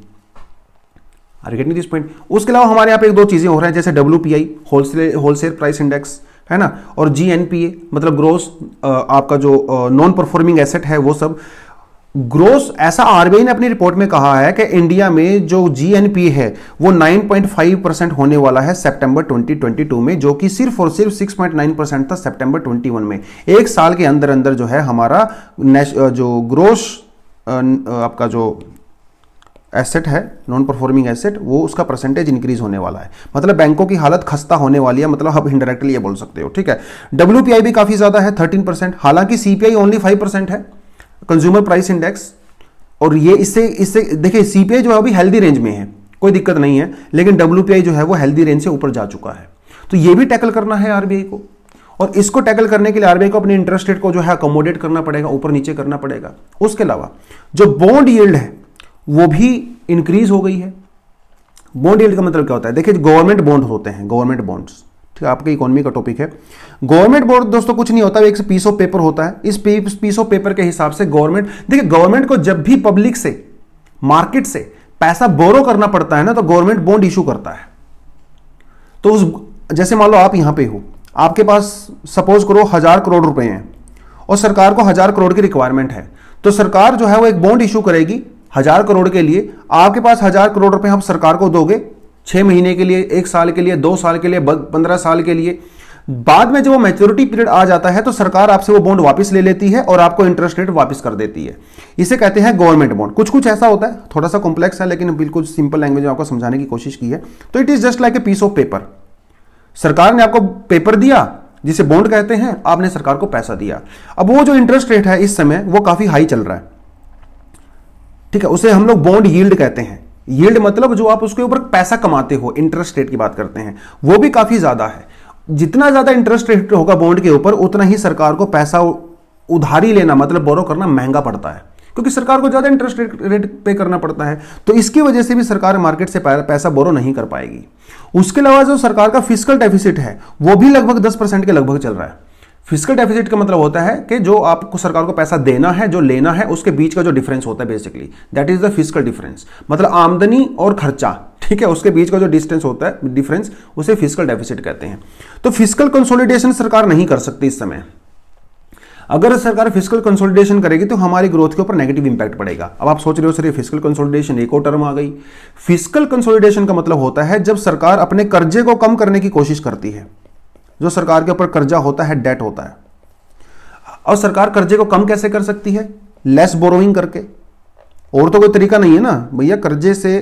Are you getting this point? उसके अलावा हमारे यहाँ पे एक दो चीजें हो रही हैं, जैसे WPI wholesale wholesale price index है ना, और जीएनपीए मतलब ग्रोस आपका जो नॉन परफॉर्मिंग एसेट है वो सब ग्रोस। ऐसा आरबीआई ने अपनी रिपोर्ट में कहा है कि इंडिया में जो जीएनपीए है वो नौ पॉइंट पाँच परसेंट होने वाला है सितंबर दो हज़ार बाईस में, जो कि सिर्फ और सिर्फ छह पॉइंट नौ परसेंट था सितंबर इक्कीस में। एक साल के अंदर अंदर जो है हमारा जो ग्रोस आपका जो एसेट है नॉन परफॉर्मिंग एसेट वो उसका परसेंटेज इंक्रीज होने वाला है, मतलब बैंकों की हालत खस्ता होने वाली है, मतलब आप इनडायरेक्टली ये बोल सकते हो। ठीक है, डब्ल्यूपीआई भी काफी ज्यादा है तेरह परसेंट, हालांकि सीपीआई ओनली पाँच परसेंट है कंज्यूमर प्राइस इंडेक्स, और ये इससे इससे देखिए सीपीआई जो है अभी हेल्दी रेंज में है, कोई दिक्कत नहीं है, लेकिन डब्ल्यूपीआई जो है वो हेल्दी रेंज से ऊपर जा चुका है। तो ये भी टैकल करना है आरबीआई को, और इसको टैकल करने के लिए आरबीआई को अपने इंटरेस्ट रेट को जो है अकोमोडेट करना पड़ेगा, ऊपर नीचे करना पड़ेगा। उसके अलावा जो बॉन्ड यील्ड है वो भी इंक्रीज हो गई है। बॉन्ड यील्ड का मतलब क्या होता है? देखिए गवर्नमेंट बॉन्ड होते हैं, गवर्नमेंट बॉन्ड्स, ठीक है, आपके इकोनॉमी का टॉपिक है। गवर्नमेंट बॉन्ड दोस्तों कुछ नहीं होता, एक पीस ऑफ पेपर होता है। इस पीस ऑफ पेपर के हिसाब से गवर्नमेंट, देखिए गवर्नमेंट को जब भी पब्लिक से, मार्केट से पैसा बोरो करना पड़ता है ना, तो गवर्नमेंट बॉन्ड इशू करता है। तो उस जैसे मान लो आप यहां पे हो, आपके पास सपोज करो हजार करोड़ रुपए हैं और सरकार को हजार करोड़ की रिक्वायरमेंट है, तो सरकार जो है वो एक बॉन्ड इशू करेगी हजार करोड़ के लिए। आपके पास हजार करोड़ रुपए हम सरकार को दोगे छह महीने के लिए, एक साल के लिए, दो साल के लिए, पंद्रह साल के लिए। बाद में जब वो मैच्योरिटी पीरियड आ जाता है तो सरकार आपसे वो बॉन्ड वापस ले लेती है और आपको इंटरेस्ट रेट वापस कर देती है। इसे कहते हैं गवर्नमेंट बॉन्ड। कुछ कुछ ऐसा होता है, थोड़ा सा कॉम्प्लेक्स है, लेकिन बिल्कुल सिंपल लैंग्वेज में आपको समझाने की कोशिश की है। तो it is just like a piece of paper. सरकार ने आपको पेपर दिया जिसे बॉन्ड कहते हैं, आपने सरकार को पैसा दिया। अब वो जो इंटरेस्ट रेट है इस समय वो काफी हाई चल रहा है, ठीक है, उसे हम लोग बॉन्ड यील्ड कहते हैं। यील्ड मतलब जो आप उसके ऊपर पैसा कमाते हो, इंटरेस्ट रेट की बात करते हैं, वो भी काफी ज्यादा है। जितना ज्यादा इंटरेस्ट रेट होगा बॉन्ड के ऊपर, उतना ही सरकार को पैसा उधारी लेना मतलब बोरो करना महंगा पड़ता है, क्योंकि सरकार को ज्यादा इंटरेस्ट रेट, रेट पे करना पड़ता है। तो इसकी वजह से भी सरकार मार्केट से पैसा बोरो नहीं कर पाएगी। उसके अलावा जो सरकार का फिस्कल डेफिसिट है वो भी लगभग दस परसेंट के लगभग चल रहा है। फिस्कल डेफिसिट का मतलब होता है कि जो आपको सरकार को पैसा देना है, जो लेना है, उसके बीच का जो डिफरेंस होता है, basically that is the fiscal difference. मतलब आमदनी और खर्चा, ठीक है, उसके बीच का जो डिस्टेंस होता है, डिफरेंस, उसे फिस्कल डेफिसिट कहते हैं। तो फिस्कल कंसोलिडेशन सरकार नहीं कर सकती इस समय। अगर सरकार फिस्कल कंसोलिडेशन करेगी तो हमारी ग्रोथ के ऊपर नेगेटिव इंपैक्ट पड़ेगा। अब आप सोच रहे हो सर ये फिस्कल कंसोलिडेशन एक और टर्म आ गई। फिस्कल कंसोलिडेशन का मतलब होता है जब सरकार अपने कर्जे को कम करने की कोशिश करती है। जो सरकार के ऊपर कर्जा होता है, डेट होता है, और सरकार कर्जे को कम कैसे कर सकती है? लेस बोरोइंग करके। और तो कोई तरीका नहीं है ना भैया। कर्जे से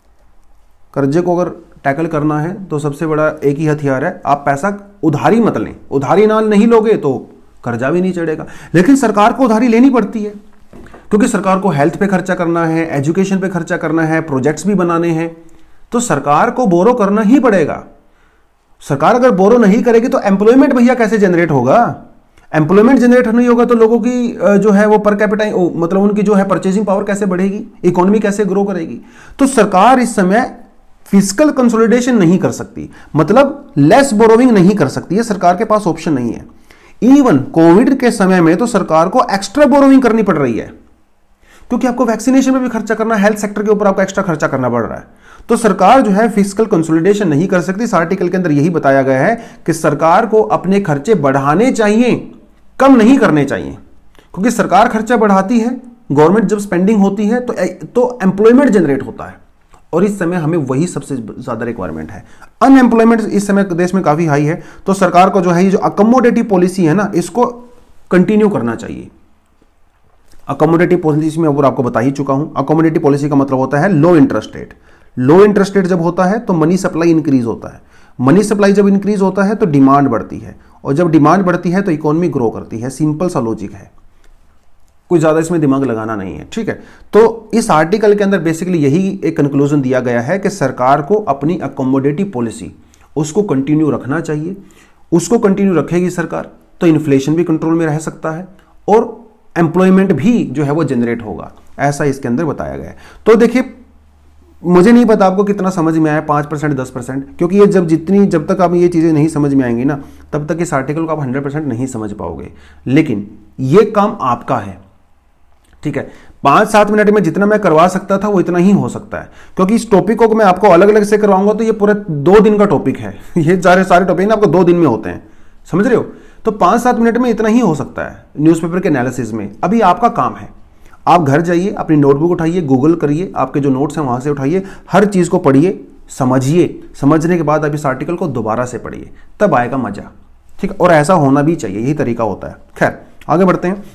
कर्जे को अगर टैकल करना है तो सबसे बड़ा एक ही हथियार है, आप पैसा उधारी मत लें। उधारी ना नहीं लोगे तो कर्जा भी नहीं चढ़ेगा। लेकिन सरकार को उधारी लेनी पड़ती है, क्योंकि सरकार को हेल्थ पे खर्चा करना है, एजुकेशन पे खर्चा करना है, प्रोजेक्ट्स भी बनाने हैं, तो सरकार को बोरो करना ही पड़ेगा। सरकार अगर बोरो नहीं करेगी तो एम्प्लॉयमेंट भैया कैसे जनरेट होगा? एम्प्लॉयमेंट जनरेट नहीं होगा तो लोगों की जो है वो पर कैपिटा मतलब उनकी जो है परचेजिंग पावर कैसे बढ़ेगी, इकोनॉमी कैसे ग्रो करेगी? तो सरकार इस समय फिस्कल कंसोलिडेशन नहीं कर सकती, मतलब लेस बोरोइंग नहीं कर सकती है, सरकार के पास ऑप्शन नहीं है। इवन कोविड के समय में तो सरकार को एक्स्ट्रा बोरोइंग करनी पड़ रही है, क्योंकि आपको वैक्सीनेशन में भी खर्चा करना, हेल्थ सेक्टर के ऊपर आपको एक्स्ट्रा खर्चा करना पड़ रहा है। तो सरकार जो है फिस्कल कंसोलिडेशन नहीं कर सकती। इस आर्टिकल के अंदर यही बताया गया है कि सरकार को अपने खर्चे बढ़ाने चाहिए, कम नहीं करने चाहिए, क्योंकि सरकार खर्चा बढ़ाती है, गवर्नमेंट जब स्पेंडिंग होती है तो तो एम्प्लॉयमेंट जनरेट होता है, और इस समय हमें वही सबसे ज्यादा रिक्वायरमेंट है। अनएम्प्लॉयमेंट इस समय देश में काफी हाई है, तो सरकार को जो है ये जो अकोमोडेटिव पॉलिसी है ना, इसको कंटिन्यू करना चाहिए। अकोमोडेटिव पॉलिसी में ऊपर आपको बता ही चुका हूं। अकोमोडेटिव पॉलिसी का मतलब होता है low interest rate. Low interest rate जब होता है तो मनी सप्लाई इंक्रीज होता है। मनी सप्लाई जब इंक्रीज होता है तो डिमांड बढ़ती है, और जब डिमांड बढ़ती है तो इकोनॉमी ग्रो करती है। सिंपल सा लॉजिक है, कोई ज्यादा इसमें दिमाग लगाना नहीं है, ठीक है। तो इस आर्टिकल के अंदर बेसिकली यही एक कंक्लूजन दिया गया है कि सरकार को अपनी अकोमोडेटिव पॉलिसी उसको कंटिन्यू रखना चाहिए। उसको कंटिन्यू रखेगी सरकार तो इन्फ्लेशन भी कंट्रोल में रह सकता है, और एम्प्लॉयमेंट भी जो है वो जनरेट होगा। ऐसा इसके अंदर बताया गया है। तो देखिए, मुझे नहीं पता आपको कितना समझ में आया, पाँच परसेंट दस परसेंट, क्योंकि ये जब जितनी जब तक आप ये चीज़ें नहीं समझ में आएंगी ना, तब तक इस आर्टिकल को आप हंड्रेड परसेंट नहीं समझ पाओगे। लेकिन ये काम आपका है, ठीक है। पाँच सात मिनट में जितना मैं करवा सकता था वो इतना ही हो सकता है, क्योंकि इस टॉपिक को मैं आपको अलग अलग से करवाऊंगा तो ये पूरा दो दिन का टॉपिक है। ये सारे सारे टॉपिक ना आपको दो दिन में होते हैं, समझ रहे हो। तो पाँच सात मिनट में इतना ही हो सकता है न्यूज़पेपर के एनालिसिस में। अभी आपका काम है, आप घर जाइए, अपनी नोटबुक उठाइए, गूगल करिए, आपके जो नोट्स हैं वहां से उठाइए, हर चीज़ को पढ़िए, समझिए, समझने के बाद आप इस आर्टिकल को दोबारा से पढ़िए, तब आएगा मजा, ठीक है। और ऐसा होना भी चाहिए, यही तरीका होता है। खैर, आगे बढ़ते हैं।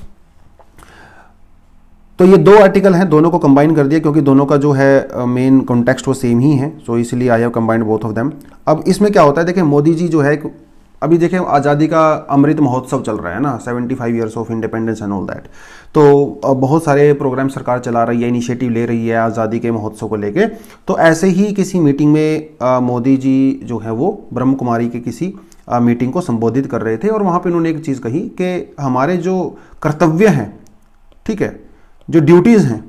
तो ये दो आर्टिकल हैं, दोनों को कंबाइन कर दिया क्योंकि दोनों का जो है मेन कॉन्टेक्स्ट वो सेम ही है, सो इसलिए I have combined both of them. अब इसमें क्या होता है, देखिए मोदी जी जो है, अभी देखें आज़ादी का अमृत महोत्सव चल रहा है ना, seventy five years of independence and all that. तो बहुत सारे प्रोग्राम सरकार चला रही है, इनिशिएटिव ले रही है आज़ादी के महोत्सव को लेके। तो ऐसे ही किसी मीटिंग में आ, मोदी जी जो है वो ब्रह्म कुमारी के किसी आ, मीटिंग को संबोधित कर रहे थे, और वहाँ पे उन्होंने एक चीज़ कही कि हमारे जो कर्तव्य हैं, ठीक है, जो ड्यूटीज़ हैं,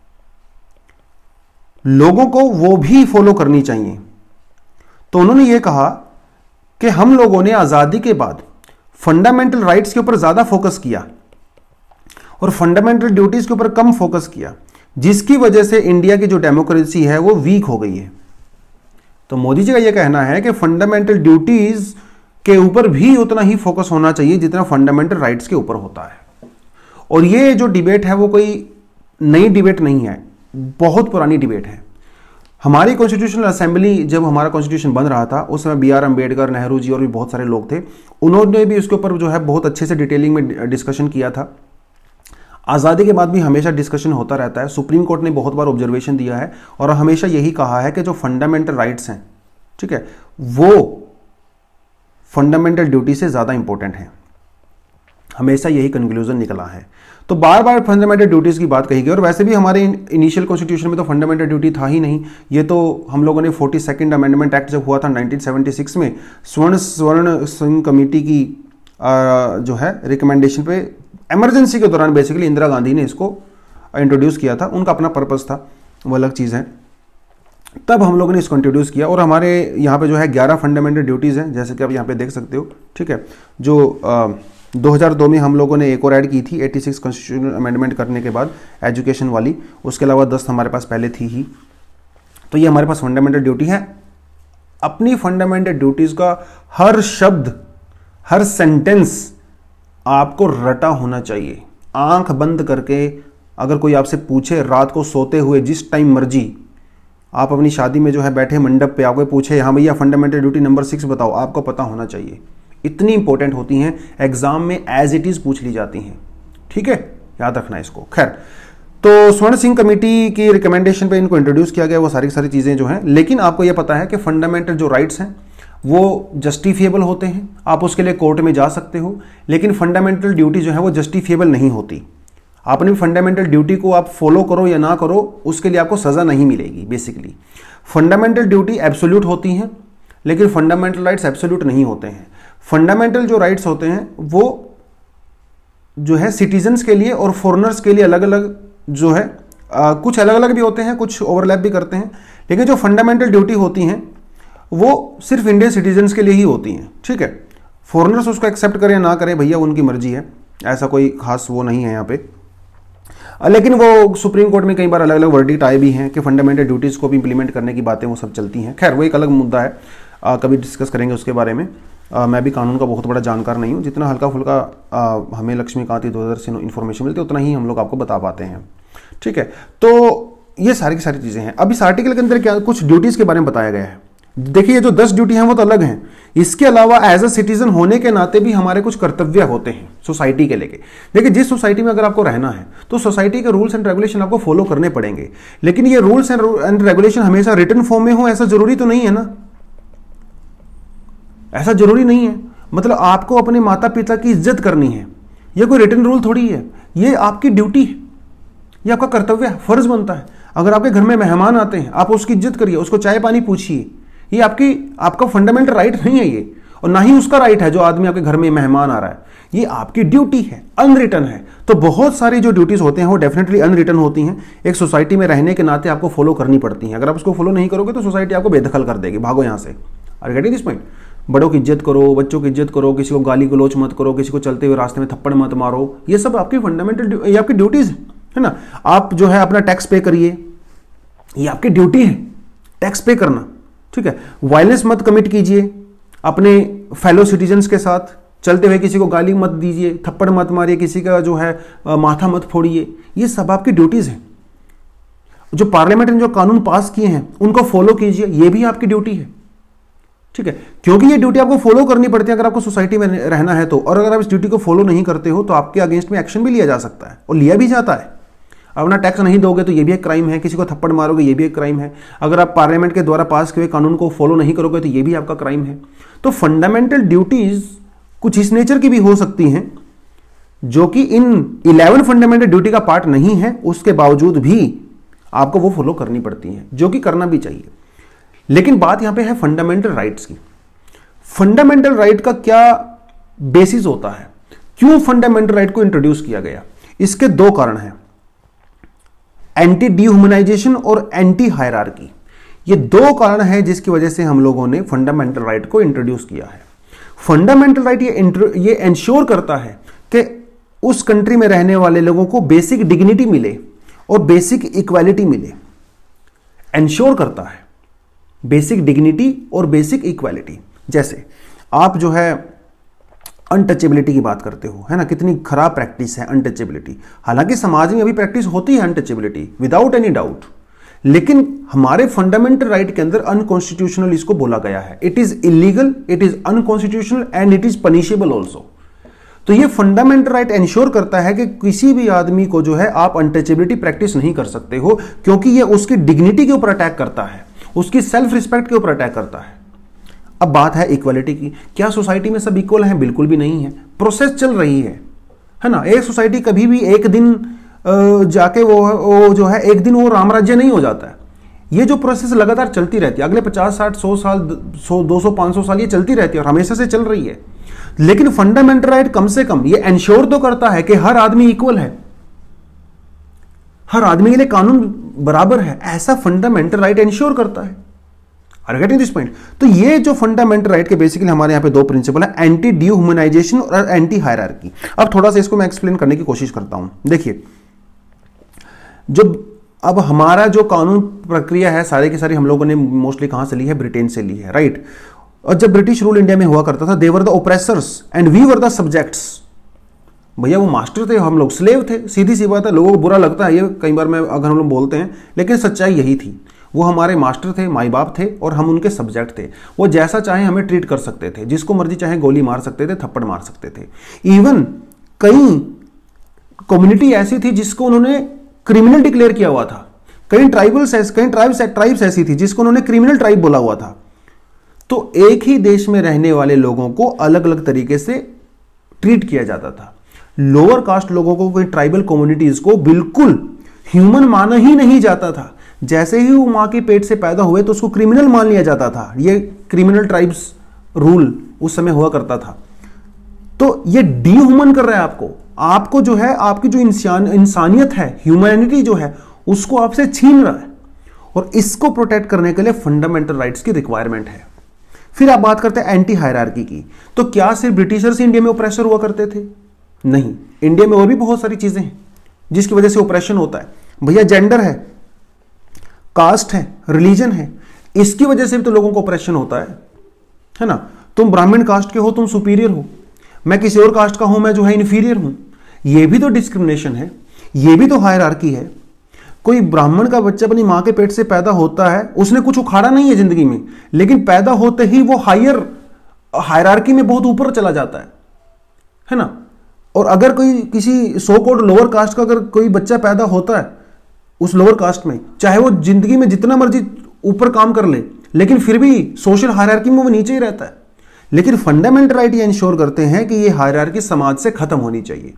लोगों को वो भी फॉलो करनी चाहिए। तो उन्होंने ये कहा कि हम लोगों ने आज़ादी के बाद फंडामेंटल राइट्स के ऊपर ज़्यादा फोकस किया और फंडामेंटल ड्यूटीज़ के ऊपर कम फोकस किया, जिसकी वजह से इंडिया की जो डेमोक्रेसी है वो वीक हो गई है। तो मोदी जी का यह कहना है कि फंडामेंटल ड्यूटीज़ के ऊपर भी उतना ही फोकस होना चाहिए जितना फंडामेंटल राइट्स के ऊपर होता है। और ये जो डिबेट है वो कोई नई डिबेट नहीं है, बहुत पुरानी डिबेट है। हमारी कॉन्स्टिट्यूशनल असेंबली, जब हमारा कॉन्स्टिट्यूशन बन रहा था, उस समय बी आर अम्बेडकर, नेहरू जी और भी बहुत सारे लोग थे, उन्होंने भी उसके ऊपर जो है बहुत अच्छे से डिटेलिंग में डिस्कशन किया था। आज़ादी के बाद भी हमेशा डिस्कशन होता रहता है। सुप्रीम कोर्ट ने बहुत बार ऑब्जर्वेशन दिया है और हमेशा यही कहा है कि जो फंडामेंटल राइट्स हैं, ठीक है, वो फंडामेंटल ड्यूटी से ज़्यादा इंपॉर्टेंट है। हमेशा यही कंक्लूजन निकला है। तो बार बार फंडामेंटल ड्यूटीज़ की बात कही गई, और वैसे भी हमारे इनिशियल कॉन्स्टिट्यूशन में तो फंडामेंटल ड्यूटी था ही नहीं। ये तो हम लोगों ने फोर्टी सेकेंड अमेंडमेंट एक्ट जब हुआ था नाइनटीन सेवेंटी सिक्स में, स्वर्ण स्वर्ण सिंह कमेटी की आ, जो है रिकमेंडेशन पे, इमरजेंसी के दौरान बेसिकली इंदिरा गांधी ने इसको इंट्रोड्यूस किया था। उनका अपना पर्पस था, वो अलग चीज़ है। तब हम लोगों ने इसको इंट्रोड्यूस किया, और हमारे यहाँ पे जो है ग्यारह फंडामेंटल ड्यूटीज़ हैं, जैसे कि आप यहाँ पे देख सकते हो, ठीक है। जो आ, दो हज़ार दो में हम लोगों ने एक और ऐड की थी छियासी कॉन्स्टिट्यूशनल अमेंडमेंट करने के बाद, एजुकेशन वाली। उसके अलावा दस हमारे पास पहले थी ही। तो ये हमारे पास फंडामेंटल ड्यूटी है। अपनी फंडामेंटल ड्यूटीज़ का हर शब्द, हर सेंटेंस आपको रटा होना चाहिए। आंख बंद करके अगर कोई आपसे पूछे रात को सोते हुए, जिस टाइम मर्जी, आप अपनी शादी में जो है बैठे मंडप पे आपको पूछे, हाँ भैया फंडामेंटल ड्यूटी नंबर सिक्स बताओ, आपको पता होना चाहिए। इतनी इंपॉर्टेंट होती हैं, एग्जाम में एज इट इज पूछ ली जाती हैं, ठीक है, याद रखना इसको। खैर, तो स्वर्ण सिंह कमेटी की रिकमेंडेशन पे इनको इंट्रोड्यूस किया गया, वो सारी सारी चीज़ें जो हैं। लेकिन आपको ये पता है कि फंडामेंटल जो राइट्स हैं वो जस्टिफिएबल होते हैं, आप उसके लिए कोर्ट में जा सकते हो। लेकिन फंडामेंटल ड्यूटी जो है वो जस्टिफिएबल नहीं होती। आपने फंडामेंटल ड्यूटी को आप फॉलो करो या ना करो, उसके लिए आपको सज़ा नहीं मिलेगी। बेसिकली फंडामेंटल ड्यूटी एब्सोल्यूट होती हैं, लेकिन फंडामेंटल राइट्स एब्सोल्यूट नहीं होते हैं। फंडामेंटल जो राइट्स होते हैं वो जो है सिटीजन्स के लिए और फॉरेनर्स के लिए अलग अलग जो है, आ, कुछ अलग अलग भी होते हैं, कुछ ओवरलैप भी करते हैं। लेकिन जो फंडामेंटल ड्यूटी होती हैं वो सिर्फ इंडियन सिटीजन्स के लिए ही होती हैं, ठीक है। फॉरेनर्स उसको एक्सेप्ट करें ना करें, भैया उनकी मर्जी है, ऐसा कोई खास वो नहीं है यहाँ पे। लेकिन वो सुप्रीम कोर्ट में कई बार अलग अलग वर्डिक्ट आए भी हैं कि फंडामेंटल ड्यूटीज़ को भी इंप्लीमेंट करने की बातें वो सब चलती हैं। खैर, वो एक अलग मुद्दा है, आ, कभी डिस्कस करेंगे उसके बारे में। आ, मैं भी कानून का बहुत बड़ा जानकार नहीं हूँ, जितना हल्का फुल्का आ, हमें लक्ष्मीकांत इधर से इन्फॉर्मेशन मिलती है उतना ही हम लोग आपको बता पाते हैं, ठीक है। तो ये सारी की सारी चीज़ें हैं। अब इस आर्टिकल के अंदर क्या कुछ ड्यूटीज़ के बारे में बताया गया है। देखिए, ये जो दस ड्यूटी हैं वो तो अलग हैं, इसके अलावा एज अ सिटीजन होने के नाते भी हमारे कुछ कर्तव्य होते हैं सोसाइटी के लेके। देखिए, जिस सोसाइटी में अगर आपको रहना है तो सोसाइटी के रूल्स एंड रेगुलेशन आपको फॉलो करने पड़ेंगे। लेकिन ये रूल्स एंड रेगुलेशन हमेशा रिटन फॉर्म में हो, ऐसा जरूरी तो नहीं है ना, ऐसा जरूरी नहीं है। मतलब आपको अपने माता पिता की इज्जत करनी है, ये कोई रिटन रूल थोड़ी है, ये आपकी ड्यूटी है, ये आपका कर्तव्य है, फर्ज बनता है। अगर आपके घर में मेहमान आते हैं, आप उसकी इज्जत करिए, उसको चाय पानी पूछिए, ये आपकी आपका फंडामेंटल राइट नहीं है ये। और ना ही उसका राइट है जो आदमी आपके घर में मेहमान आ रहा है, ये आपकी ड्यूटी है, अनरिटन है। तो बहुत सारी जो ड्यूटीज होते हैं वो डेफिनेटली अनरिटन होती हैं, एक सोसाइटी में रहने के नाते आपको फॉलो करनी पड़ती हैं। अगर आप उसको फॉलो नहीं करोगे तो सोसाइटी आपको बेदखल कर देगी, भागो यहां से। Are getting this point? बड़ों की इज्जत करो, बच्चों की इज्जत करो, किसी को गाली गलौच मत करो, किसी को चलते हुए रास्ते में थप्पड़ मत मारो, ये सब आपकी फंडामेंटल, ये आपकी ड्यूटीज है ना। आप जो है अपना टैक्स पे करिए, ये आपकी ड्यूटी है टैक्स पे करना, ठीक है। वायलेंस मत कमिट कीजिए अपने फेलो सिटीजन्स के साथ, चलते हुए किसी को गाली मत दीजिए, थप्पड़ मत मारिए, किसी का जो है माथा मत फोड़िए, ये सब आपकी ड्यूटीज हैं। जो पार्लियामेंट ने जो कानून पास किए हैं उनको फॉलो कीजिए, ये भी आपकी ड्यूटी है, ठीक है। क्योंकि ये ड्यूटी आपको फॉलो करनी पड़ती है अगर आपको सोसाइटी में रहना है तो, और अगर आप इस ड्यूटी को फॉलो नहीं करते हो तो आपके अगेंस्ट में एक्शन भी लिया जा सकता है, और लिया भी जाता है। अपना टैक्स नहीं दोगे तो ये भी एक क्राइम है, किसी को थप्पड़ मारोगे ये भी एक क्राइम है, अगर आप पार्लियामेंट के द्वारा पास किए कानून को फॉलो नहीं करोगे तो ये भी आपका क्राइम है। तो फंडामेंटल ड्यूटीज कुछ इस नेचर की भी हो सकती हैं जो कि इन इलेवन फंडामेंटल ड्यूटी का पार्ट नहीं है, उसके बावजूद भी आपको वो फॉलो करनी पड़ती हैं, जो कि करना भी चाहिए। लेकिन बात यहां पे है फंडामेंटल राइट्स की। फंडामेंटल राइट का क्या बेसिस होता है, क्यों फंडामेंटल राइट को इंट्रोड्यूस किया गया? इसके दो कारण हैं, एंटी डिह्यूमनाइजेशन और एंटी हायरार्की। ये दो कारण हैं जिसकी वजह से हम लोगों ने फंडामेंटल राइट को इंट्रोड्यूस किया है। फंडामेंटल राइट ये ये इंश्योर करता है कि उस कंट्री में रहने वाले लोगों को बेसिक डिग्निटी मिले और बेसिक इक्वालिटी मिले। इंश्योर करता है बेसिक डिग्निटी और बेसिक इक्वालिटी। जैसे आप जो है अनटचेबिलिटी की बात करते हो, है ना, कितनी खराब प्रैक्टिस है अनटचेबिलिटी। हालांकि समाज में अभी प्रैक्टिस होती है अनटचेबिलिटी विदाउट एनी डाउट, लेकिन हमारे फंडामेंटल राइट के अंदर अनकॉन्स्टिट्यूशनल इसको बोला गया है। It is illegal, it is unconstitutional and it is punishable also. तो ये फंडामेंटल राइट इंश्योर करता है कि किसी भी आदमी को जो है आप अनटचेबिलिटी प्रैक्टिस नहीं कर सकते हो, क्योंकि ये उसकी डिग्निटी के ऊपर अटैक करता है, उसकी सेल्फ रिस्पेक्ट के ऊपर अटैक करता है। अब बात है इक्वालिटी की। क्या सोसाइटी में सब इक्वल हैं? बिल्कुल भी नहीं है, प्रोसेस चल रही है, है ना। एक सोसाइटी कभी भी एक दिन जाके वो वो जो है एक दिन वो राम राज्य नहीं हो जाता है। ये जो प्रोसेस लगातार चलती रहती है, अगले पचास साठ सौ साल सौ दो सौ पांच सौ साल ये चलती रहती है और हमेशा से चल रही है। लेकिन फंडामेंटल राइट कम से कम ये इंश्योर तो करता है कि हर आदमी इक्वल है, हर आदमी के लिए कानून बराबर है, ऐसा फंडामेंटल राइट इंश्योर करता है। Are getting this point? तो ये जो फंडामेंटल राइट के बेसिकली हमारे यहां पे दो प्रिंसिपल है, एंटी डिह्यूमनाइजेशन और एंटी हायरार्की। अब थोड़ा सा इसको मैं एक्सप्लेन करने की कोशिश करता हूं। देखिए, जो अब हमारा जो कानून प्रक्रिया है सारी की सारी हम लोगों ने मोस्टली कहां से ली है? ब्रिटेन से ली है, राइट। और जब ब्रिटिश रूल इंडिया में हुआ करता था, they were the oppressors and we were the subjects. भैया वो मास्टर थे, हम लोग स्लेव थे। सीधी सी बात है, लोगों को बुरा लगता है ये कई बार मैं अगर हम लोग बोलते हैं, लेकिन सच्चाई यही थी। वो हमारे मास्टर थे, माई बाप थे, और हम उनके सब्जेक्ट थे। वो जैसा चाहे हमें ट्रीट कर सकते थे, जिसको मर्जी चाहे गोली मार सकते थे, थप्पड़ मार सकते थे। इवन कई कम्युनिटी ऐसी थी जिसको उन्होंने क्रिमिनल डिक्लेयर किया हुआ था। कई ट्राइबल्स कई ट्राइब्स ट्राइब्स ऐसी थी जिसको उन्होंने क्रिमिनल ट्राइब बोला हुआ था। तो एक ही देश में रहने वाले लोगों को अलग अलग तरीके से ट्रीट किया जाता था। लोअर कास्ट लोगों को, कोई ट्राइबल कम्युनिटीज को बिल्कुल ह्यूमन माना ही नहीं जाता था। जैसे ही वो मां के पेट से पैदा हुए तो उसको क्रिमिनल मान लिया जाता था। ये क्रिमिनल ट्राइब्स रूल उस समय हुआ करता था। तो ये डीह्यूमन कर रहा है आपको आपको जो है आपकी जो इंसान इंसानियत है, ह्यूमैनिटी जो है, उसको आपसे छीन रहा है। और इसको प्रोटेक्ट करने के लिए फंडामेंटल राइट्स की रिक्वायरमेंट है। फिर आप बात करते हैं एंटी हायरार्की की। तो क्या सिर्फ ब्रिटिशर्स इंडिया में ऑपरेसर हुआ करते थे? नहीं, इंडिया में और भी बहुत सारी चीजें हैं जिसकी वजह से ऑपरेशन होता है। भैया जेंडर है, कास्ट है, रिलीजन है, इसकी वजह से भी तो लोगों को ऑपरेशन होता है, है ना। तुम ब्राह्मण कास्ट के हो, तुम सुपीरियर हो, मैं किसी और कास्ट का हूं, मैं जो है इन्फीरियर हूं। यह भी तो डिस्क्रिमिनेशन है, यह भी तो हायरार्की है। कोई ब्राह्मण का बच्चा अपनी मां के पेट से पैदा होता है, उसने कुछ उखाड़ा नहीं है जिंदगी में, लेकिन पैदा होते ही वो हायर हायरार्की में बहुत ऊपर चला जाता है, है ना। और अगर कोई किसी सो कॉल्ड लोअर कास्ट का अगर कोई बच्चा पैदा होता है उस लोअर कास्ट में, चाहे वो जिंदगी में जितना मर्जी ऊपर काम कर ले, लेकिन फिर भी सोशल हायरार्की में वो नीचे ही रहता है। लेकिन फंडामेंटल राइट ये इंश्योर करते हैं कि ये हायरार्की समाज से खत्म होनी चाहिए,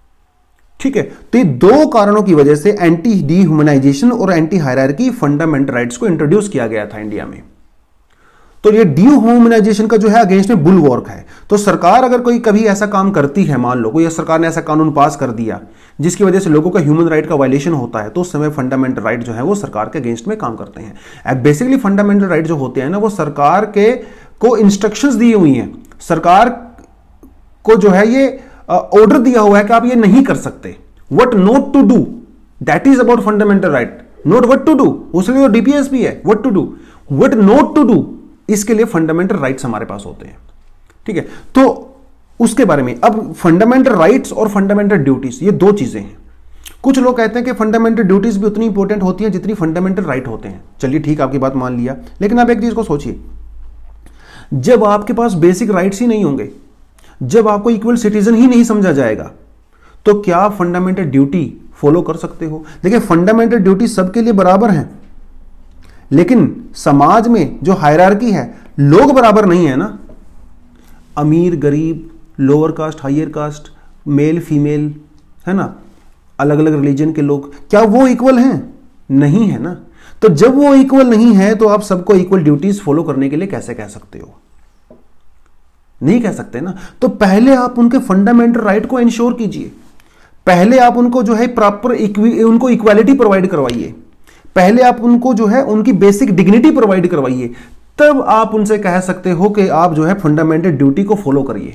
ठीक है। तो ये दो कारणों की वजह से एंटी डीह्यूमनाइजेशन और एंटी हायरार्की फंडामेंटल राइट्स को इंट्रोड्यूस किया गया था इंडिया में। तो ये डीह्यूमनाइजेशन का जो है अगेंस्ट में बुलवॉर्क है। तो सरकार अगर कोई कभी ऐसा काम करती है, मान लो कोई सरकार ने ऐसा कानून पास कर दिया जिसकी वजह से लोगों का ह्यूमन राइट का वायलेशन होता है, तो उस समय फंडामेंटल राइट जो है वो सरकार के अगेंस्ट में काम करते हैं। बेसिकली फंडामेंटल राइट जो होते हैं ना, वो सरकार के को इंस्ट्रक्शंस दी हुई हैं, सरकार को जो है ये ऑर्डर uh, दिया हुआ है कि आप ये नहीं कर सकते, what not to do, that is about fundamental right, not what to do. उसके लिए डीपीएस भी है, what to do, what not to do, इसके लिए फंडामेंटल राइट्स हमारे पास होते हैं। ठीक है, तो उसके बारे में अब फंडामेंटल राइट्स और फंडामेंटल ड्यूटीज ये दो चीजें हैं। कुछ लोग कहते हैं कि फंडामेंटल ड्यूटीज भी उतनी इंपॉर्टेंट होती हैं जितनी फंडामेंटल राइट होते हैं। चलिए ठीक, आपकी बात मान लिया, लेकिन आप एक चीज को सोचिए, जब आपके पास बेसिक राइट्स ही नहीं होंगे, जब आपको इक्वल सिटीजन ही नहीं समझा जाएगा, तो क्या आप फंडामेंटल ड्यूटी फॉलो कर सकते हो? देखिए, फंडामेंटल ड्यूटी सबके लिए बराबर हैं, लेकिन समाज में जो हायरार्की है, लोग बराबर नहीं है ना। अमीर गरीब, lower caste higher caste, male female, है ना, अलग अलग रिलीजन के लोग, क्या वो इक्वल हैं? नहीं है ना। तो जब वो इक्वल नहीं है तो आप सबको इक्वल ड्यूटीज फॉलो करने के लिए कैसे कह सकते हो? नहीं कह सकते ना। तो पहले आप उनके फंडामेंटल राइट को इंश्योर कीजिए, पहले आप उनको जो है प्रॉपर उनको इक्वालिटी प्रोवाइड करवाइए, पहले आप उनको जो है उनकी बेसिक डिग्निटी प्रोवाइड करवाइए, तब आप उनसे कह सकते हो कि आप जो है फंडामेंटल ड्यूटी को फॉलो करिए।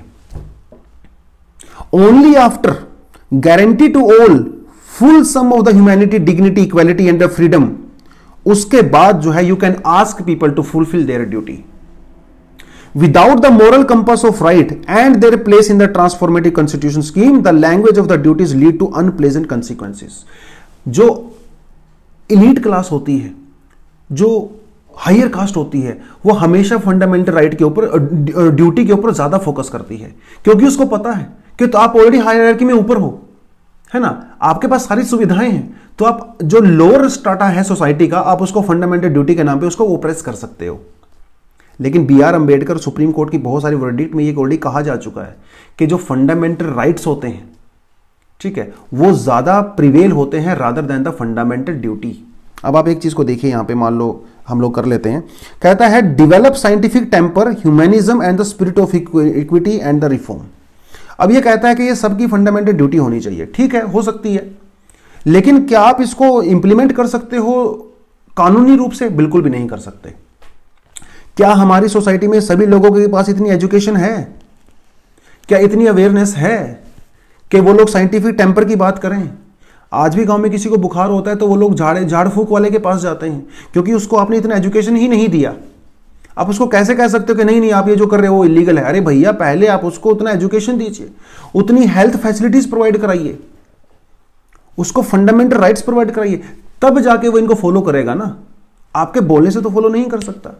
Only after guarantee to all full sum of the humanity, dignity, equality and the freedom, उसके बाद जो है you can ask people to fulfil their duty. Without the moral compass of right and their place in the transformative constitution scheme, the language of the duties lead to unpleasant consequences. जो elite class होती है, जो higher cast होती है, वो हमेशा fundamental right के ऊपर, ड्यूटी के ऊपर ज्यादा फोकस करती है, क्योंकि उसको पता है कि तो आप ऑलरेडी हायरार्की में ऊपर हो, है ना, आपके पास सारी सुविधाएं हैं, तो आप जो लोअर स्ट्राटा है सोसाइटी का, आप उसको फंडामेंटल ड्यूटी के नाम पे उसको ओप्रेस कर सकते हो। लेकिन B R Ambedkar, supreme court की बहुत सारी वर्डिक्ट में ये ऑलरेडी कहा जा चुका है कि जो फंडामेंटल राइट्स होते हैं, ठीक है, वो ज्यादा प्रिवेल होते हैं rather than the fundamental duty. अब आप एक चीज को देखिए, यहां पे मान लो हम लोग कर लेते हैं, कहता है develop scientific temper, humanism and the spirit of equity and the reform. अब ये कहता है कि ये सबकी फंडामेंटल ड्यूटी होनी चाहिए। ठीक है, हो सकती है, लेकिन क्या आप इसको इंप्लीमेंट कर सकते हो कानूनी रूप से? बिल्कुल भी नहीं कर सकते। क्या हमारी सोसाइटी में सभी लोगों के पास इतनी एजुकेशन है, क्या इतनी अवेयरनेस है कि वो लोग साइंटिफिक टेम्पर की बात करें? आज भी गांव में किसी को बुखार होता है तो वो लोग झाड़ झाड़ फूक वाले के पास जाते हैं, क्योंकि उसको आपने इतना एजुकेशन ही नहीं दिया। आप उसको कैसे कह सकते हो कि नहीं नहीं आप ये जो कर रहे हो वो इलीगल है? अरे भैया, पहले आप उसको उतना एजुकेशन दीजिए, उतनी हेल्थ फैसिलिटीज प्रोवाइड कराइए, उसको फंडामेंटल राइट्स प्रोवाइड कराइए, तब जाके वो इनको फॉलो करेगा ना। आपके बोलने से तो फॉलो नहीं कर सकता।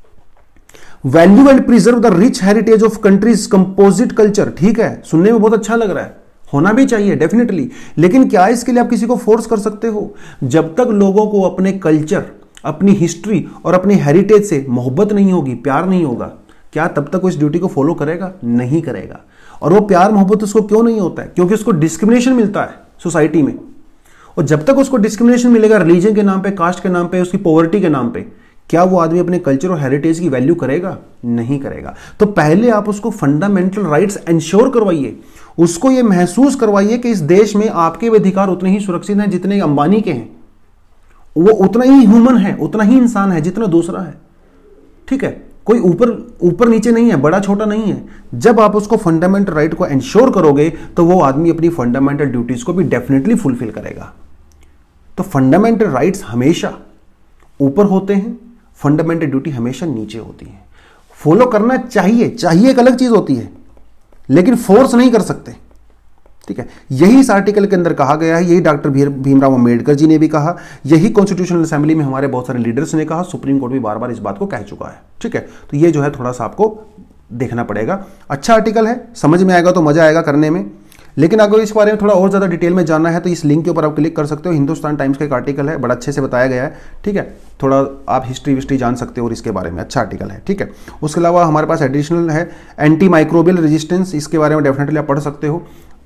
Value and preserve the rich heritage of country's composite culture. ठीक है, सुनने में बहुत अच्छा लग रहा है, होना भी चाहिए डेफिनेटली, लेकिन क्या इसके लिए आप किसी को फोर्स कर सकते हो? जब तक लोगों को अपने कल्चर, अपनी हिस्ट्री और अपनी हेरिटेज से मोहब्बत नहीं होगी, प्यार नहीं होगा, क्या तब तक वो इस ड्यूटी को फॉलो करेगा? नहीं करेगा। और वो प्यार मोहब्बत उसको क्यों नहीं होता है? क्योंकि उसको डिस्क्रिमिनेशन मिलता है सोसाइटी में, और जब तक उसको डिस्क्रिमिनेशन मिलेगा रिलीजन के नाम पे, कास्ट के नाम पे, उसकी पॉवर्टी के नाम पे, क्या वो आदमी अपने कल्चर और हेरिटेज की वैल्यू करेगा? नहीं करेगा। तो पहले आप उसको फंडामेंटल राइट्स इंश्योर करवाइए, उसको ये महसूस करवाइए कि इस देश में आपके अधिकार उतने ही सुरक्षित हैं जितने अंबानी के हैं, वो उतना ही ह्यूमन है, उतना ही इंसान है जितना दूसरा है। ठीक है, कोई ऊपर ऊपर नीचे नहीं है, बड़ा छोटा नहीं है। जब आप उसको फंडामेंटल राइट को इंश्योर करोगे तो वो आदमी अपनी फंडामेंटल ड्यूटीज को भी डेफिनेटली फुलफिल करेगा। तो फंडामेंटल राइट्स हमेशा ऊपर होते हैं, फंडामेंटल ड्यूटी हमेशा नीचे होती है। फॉलो करना चाहिए, चाहिए एक अलग चीज होती है, लेकिन फोर्स नहीं कर सकते। ठीक है, यही इस आर्टिकल के अंदर कहा गया है, यही डॉक्टर भीमराव अंबेडकर जी ने भी कहा, यही कॉन्स्टिट्यूशनल असेंबली में हमारे बहुत सारे लीडर्स ने कहा, सुप्रीम कोर्ट भी बार बार इस बात को कह चुका है। ठीक है, तो ये जो है थोड़ा सा आपको देखना पड़ेगा। अच्छा आर्टिकल है, समझ में आएगा तो मजा आएगा करने में, लेकिन अगर इस बारे में थोड़ा और ज़्यादा डिटेल में जानना है तो इस लिंक के ऊपर आप क्लिक कर सकते हो। हिंदुस्तान टाइम्स का एक आर्टिकल है, बड़ा अच्छे से बताया गया है। ठीक है, थोड़ा आप हिस्ट्री विस्ट्री जान सकते हो और इसके बारे में, अच्छा आर्टिकल है। ठीक है, उसके अलावा हमारे पास एडिशनल है एंटी माइक्रोबियल रेजिस्टेंस, इसके बारे में डेफिनेटली आप पढ़ सकते हो।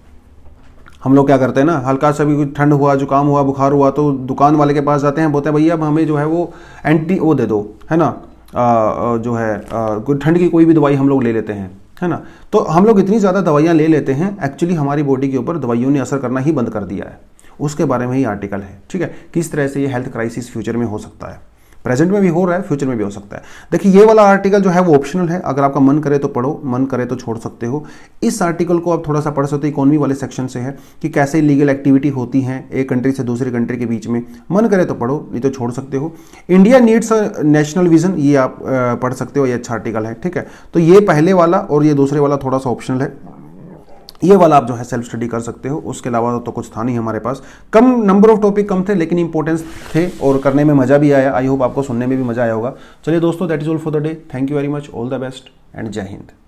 हम लोग क्या करते हैं ना, हल्का सा भी ठंड हुआ, जुकाम हुआ, बुखार हुआ तो दुकान वाले के पास जाते हैं, बोलते हैं भैया अब हमें जो है वो एंटी वो दे दो, है ना, जो है ठंड की कोई भी दवाई हम लोग ले लेते हैं, है ना, तो हम लोग इतनी ज़्यादा दवाइयाँ ले लेते हैं, एक्चुअली हमारी बॉडी के ऊपर दवाइयों ने असर करना ही बंद कर दिया है। उसके बारे में ही आर्टिकल है, ठीक है, किस तरह से ये हेल्थ क्राइसिस फ्यूचर में हो सकता है, प्रेजेंट में भी हो रहा है, फ्यूचर में भी हो सकता है। देखिए ये वाला आर्टिकल जो है वो ऑप्शनल है, अगर आपका मन करे तो पढ़ो, मन करे तो छोड़ सकते हो। इस आर्टिकल को आप थोड़ा सा पढ़ सकते हो, इकोनॉमी वाले सेक्शन से है कि कैसे लीगल एक्टिविटी होती हैं एक कंट्री से दूसरी कंट्री के बीच में, मन करे तो पढ़ो, नहीं तो छोड़ सकते हो। India needs a national vision, ये आप पढ़ सकते हो, ये अच्छा आर्टिकल है, ठीक है। तो ये पहले वाला और ये दूसरे वाला थोड़ा सा ऑप्शनल है, ये वाला आप जो है सेल्फ स्टडी कर सकते हो। उसके अलावा तो कुछ था नहीं हमारे पास, कम नंबर ऑफ टॉपिक कम थे लेकिन इंपॉर्टेंस थे और करने में मजा भी आया। आई होप आपको सुनने में भी मजा आया होगा। चलिए दोस्तों, that is all for the day. Thank you very much, all the best and जय हिंद।